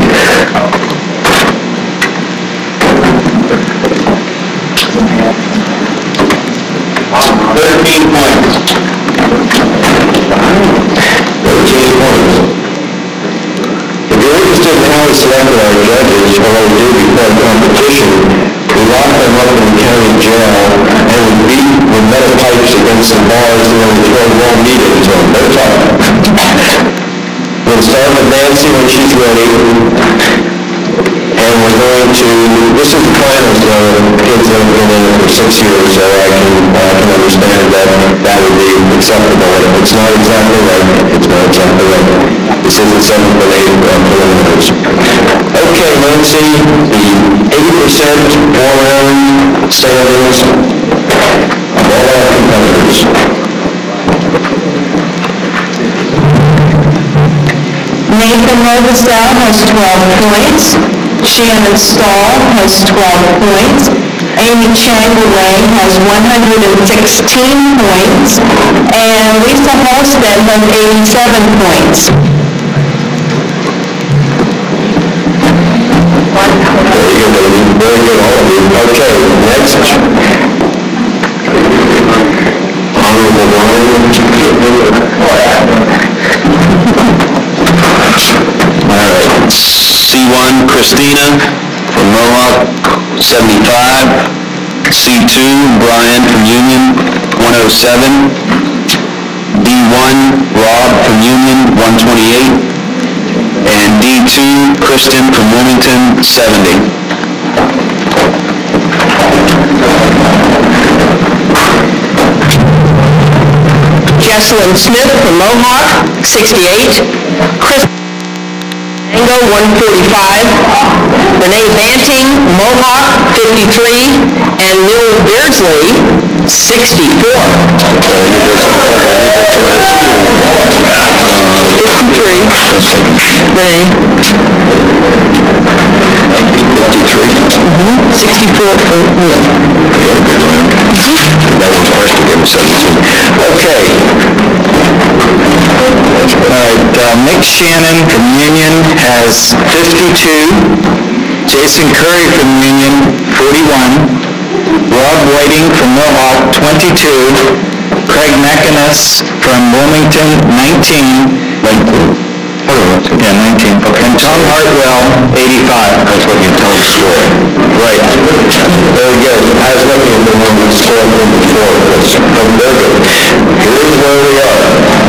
Thirteen points. Thirteen points. If you're interested in how we selected our judges, or what we do before competition, we lock them up in the county jail, and we beat with metal pipes against the bars, and then we throw raw meat into them. They're tough. We'll start with Nancy when she's ready. And we're going to, this is the finals, so kids that have been in it for six years, so I can, I can understand that that would be acceptable. If it's not exactly right, it's not exactly right. This isn't seven point eight uh, preliminaries. Okay, Nancy, the eighty percent four-round standings of all our competitors. Nathan Robistow has twelve points. Shannon Stahl has twelve points. Amy Changaway has one hundred sixteen points. And Lisa Halstead has eighty-seven points. C one, Christina from Mohawk, seventy-five. C two, Brian from Union, one oh seven. D one, Rob from Union, one twenty-eight. And D two, Kristen from Wilmington, seventy. Jesselyn Smith from Mohawk, sixty-eight. Chris Mango, one forty-five. Renee Banting, Mohawk, fifty-three. And Neil Beardsley, sixty-four. fifty-three. Renee. fifty-three. Mm-hmm. sixty-four for Neil. That was hard to give him seventeen. Okay. All right, uh, Mick Shannon from Union has fifty-two. Jason Curry from Union, forty-one. Rob Whiting from Mohawk, twenty-two. Craig McInnes from Wilmington, nineteen. nineteen. Yeah, nineteen. Okay. And Tom Hartwell, eighty-five. That's what you tell the story. Right. Very good. Has nothing to do with the score from before. That's very good. Here's where we are.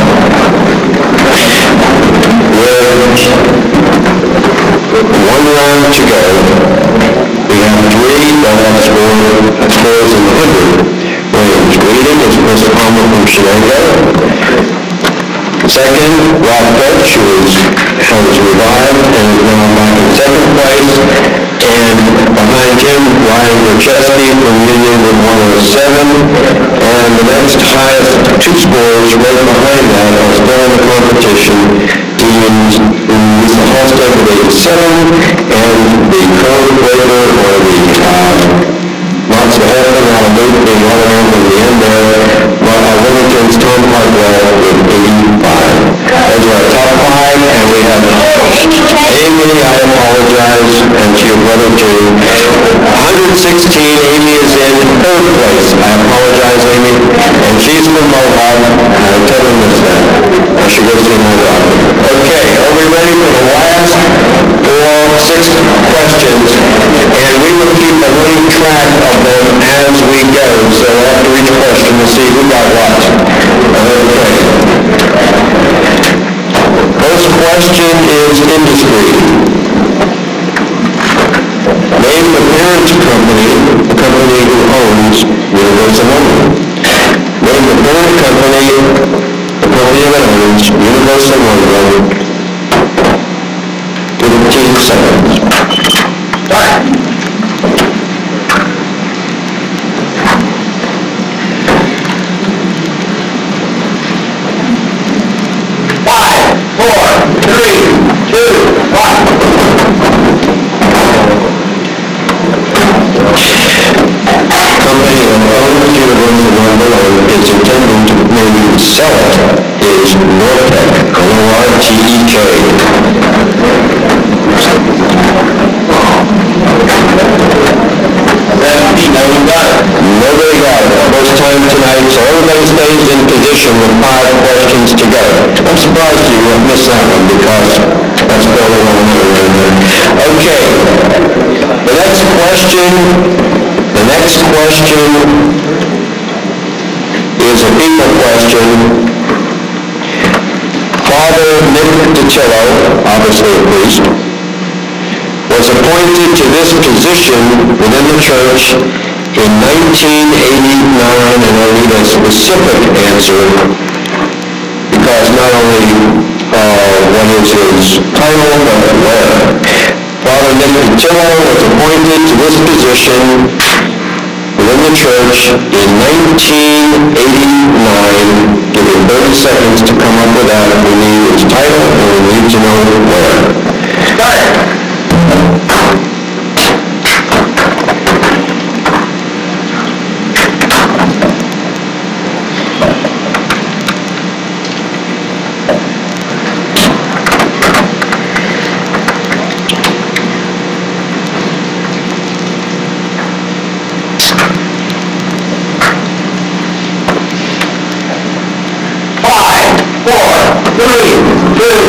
With one round to go, we have three that have scored scores in the hundred range. Leading is Chris Palmer from Shenango. Second, Rob Dutch, who is, has revived and is now back in second place. And behind him, Ryan Rochesky from Union with one oh seven. And the next highest two scores right behind that are still in the competition. Teams in Lisa Halstead with eighty-seven, and the code breaker, or the uh, lots of heaven out of loop being all around in the end there, but uh, Wilmington's Tom Hartwell with eighty-five. Those are our top five, and we have Amy, I apologize, and to your brother too. one sixteen, Amy is in third place. I apologize, Amy, and she's from Mohawk. I tell her this that. I should go see Mohawk. Okay, are we ready for the last four, six questions? And we will keep a running track of them as we go. So after each question, we'll see who got what. Okay. First question is industry. Name the parent company, the company who owns Universal Lumber. Name the parent company, the company that owns Universal Lumber. fifteen seconds. Start. Five, four, three, two, one. Company that owns Universal Lumber is intending to maybe sell it is Nortec, O R T E K. Nobody got it. Nobody got it. First time tonight, so everybody stays in position with five questions to go. I'm surprised you missed that one because that's building on another right there. Okay. The next question, the next question is a people question. Father Nick DiCillo, obviously a priest, was appointed to this position within the church in nineteen eighty-nine, and I need a specific answer because not only uh, what is his title, but where. Father Nick DiCillo was appointed to this position within the church in nineteen eighty-nine. Give you thirty seconds to come up with that. We need his title, and we need to know where. Start. Five, four, three, two,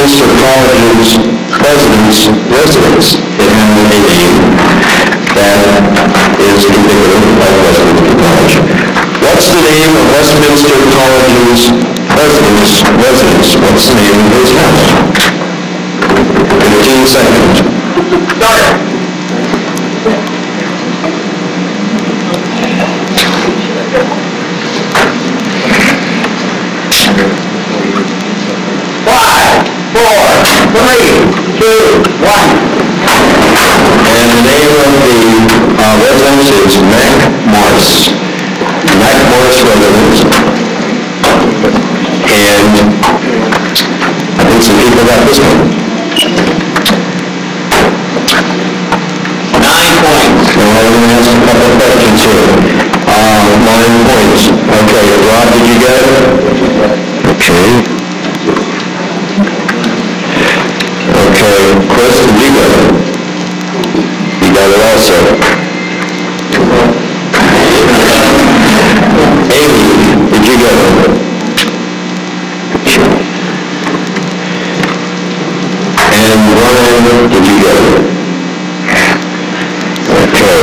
Westminster College's president's residence. It has a name that is indicative of Westminster College. What's the name of Westminster College's president's residence? What's the name of his house? Fifteen seconds. Start. Five, four, three, two, one. And the name of the uh, residence is Mac Morris. Mac Morris residence. And I think some people got this one. Nine points. Now I'm going to ask a couple of questions here. Uh, nine points. Okay, Rob, did you get it? Okay. Okay, Chris, did you get it? You got it also. Amy, did you get it? And Ryan, did you get it? Okay.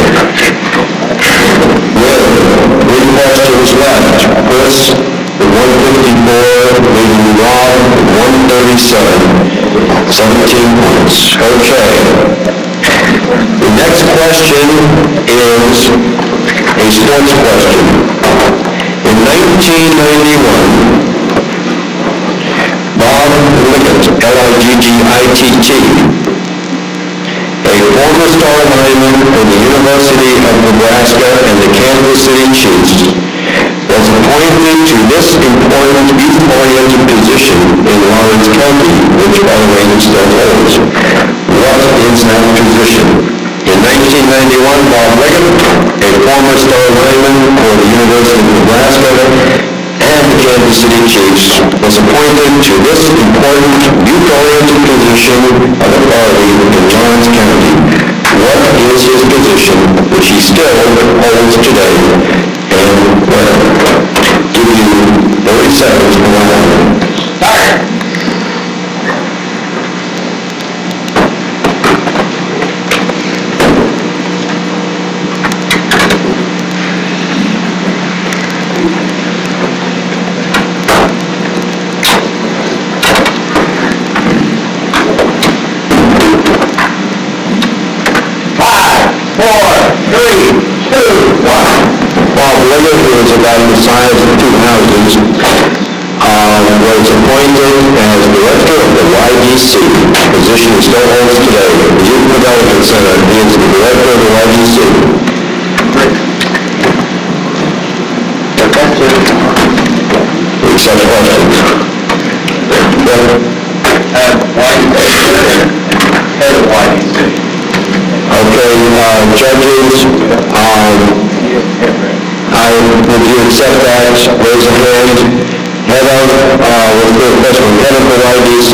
Well, three questions left. Chris, one fifty-four, leaving Rob, one thirty-seven, seventeen points. Okay. The next question is a sports question. In nineteen ninety-one, Bob Liggett, L I G G I T T, a former star lineman for the University of Nebraska and the Kansas City Chiefs, was appointed to this important youth-oriented position in Lawrence County, which, by the way, he still holds. What is that position? In nineteen ninety-one, Bob Liggett, a former star lineman for the University of Nebraska and the Kansas City Chiefs, was appointed to this important youth-oriented position of authority in Lawrence County. What is his position, which he still holds today, and where? Give you thirty seconds for one. Start! About the size of two houses, uh, was appointed as director of the Y D C, position he still holds today, the Youth Development Center. He is the director of the Y D C. Accept questions. Head of Y D C. Okay, uh, judges, um, I, would you accept that? Raise a hand. Head of, uh, what's the question? Head of the Y D C.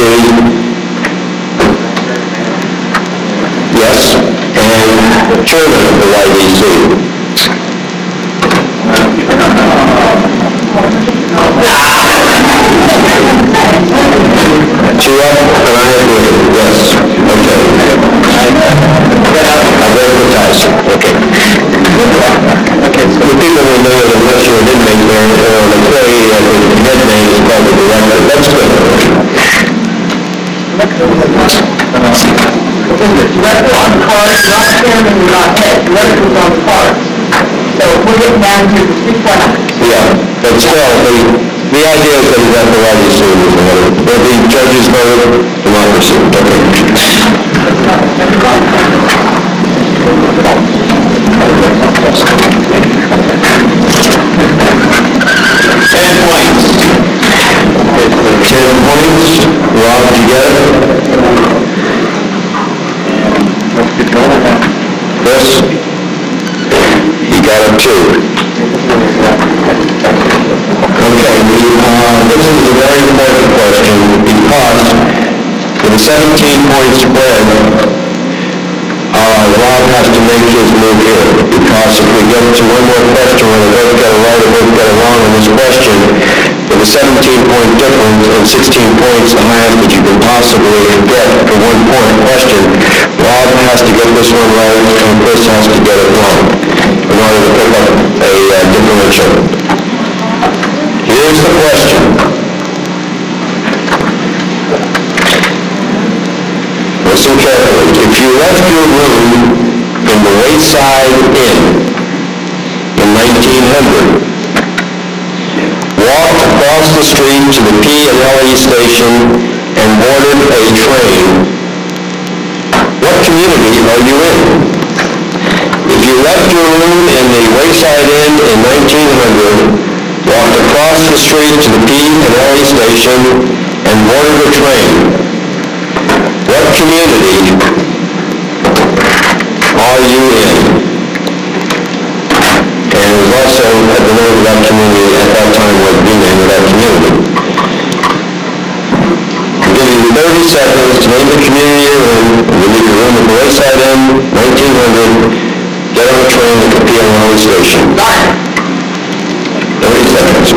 Yes. And chairman of the Y D C. Two up, and I agree. Yes. Okay. I recognize. Okay. Okay. The people will know that unless you're an inmate there or an employee, and the head name is called the director. That's good. Director on cards, not chairman, not head. Director is on cards. So we're getting down to the three questions. Yeah, but still, the, the idea is that he's at the Y D C, where the judges vote democracy. Okay. Ten points. Ten points. Rob, did you get it? Chris? You got it too. Okay, we, uh, this is a very important question because with a seventeen point spread, uh, Rob has to make his move here, because if we get to one more question where we both get it right or both get it wrong on this question, with a seventeen point difference and sixteen points, the highest that you can possibly get for one point question. Rob has to get this one right, and Chris has to get it wrong in order to pick up a uh, differential. Here's the question. Listen carefully. If you left your room in the Wayside Inn in nineteen hundred, walked across the street to the P and L E station, and boarded a train, what community are you in? If you left your room in the Wayside Inn in nineteen hundred, walked across the street to the P and L E station, and boarded a train, what community are you in? And it was also at the name of that community at that time was the name of that community. I'm giving you thirty seconds to name the community you're in. You leave your room at the Wayside Inn, nineteen hundred, get on a train at the P and L E station. thirty seconds.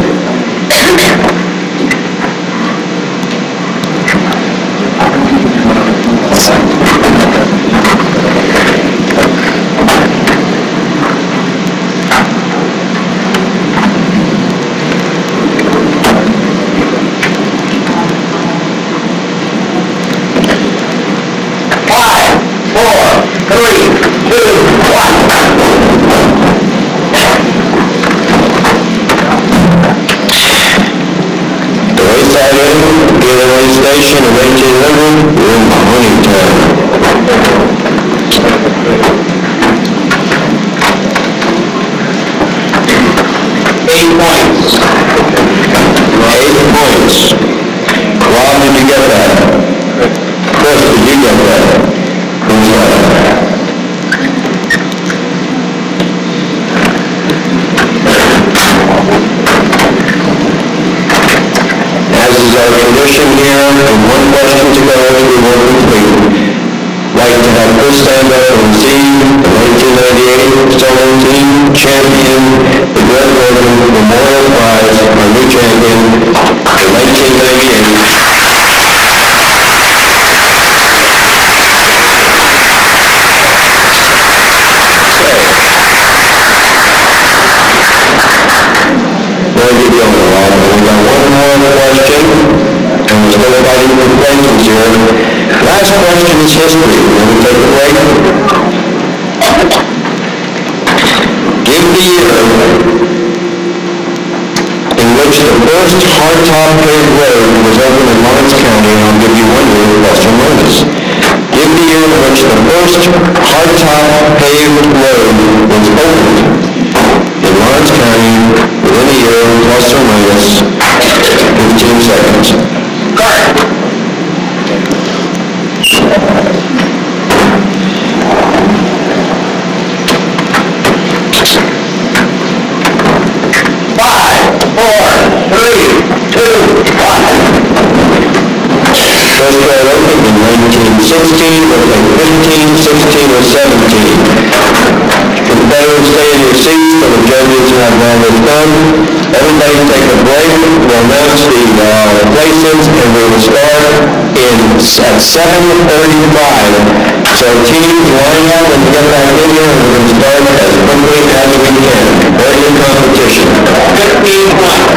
Station in nineteen hundred, we're in Huntington. Eight points. Eight points. Rob, did you get that? Chris, did you get that? Who's that? As is our tradition here, and one question to go as we will complete. Like to have Chris stand up and receive the nineteen ninety-eight Solo Team Champion, the Greg Logan Memorial Prize, our new champion in nineteen ninety-eight. Now keep going, Rob. We've got one more question, and we're still fighting for questions here. Last question is history. Will we take a break? Give the year in which the first hardtop paved road was opened in Lawrence County, and I'll give you one year plus or minus. Give the year in which the first hardtop paved road was opened in Lawrence County within a year plus or minus fifteen seconds. Start. Five, four, three, two, one. First road opened in nineteen sixteen, was like fifteen, sixteen, or seventeen. Confederate, stay in your seats for the judges who have all this done. Everybody take a break. We'll announce the uh, places, and we will start in at seven thirty-five. So teams, line up and get back in here, and we're going to start as quickly as we can. Very good competition. fifteen points.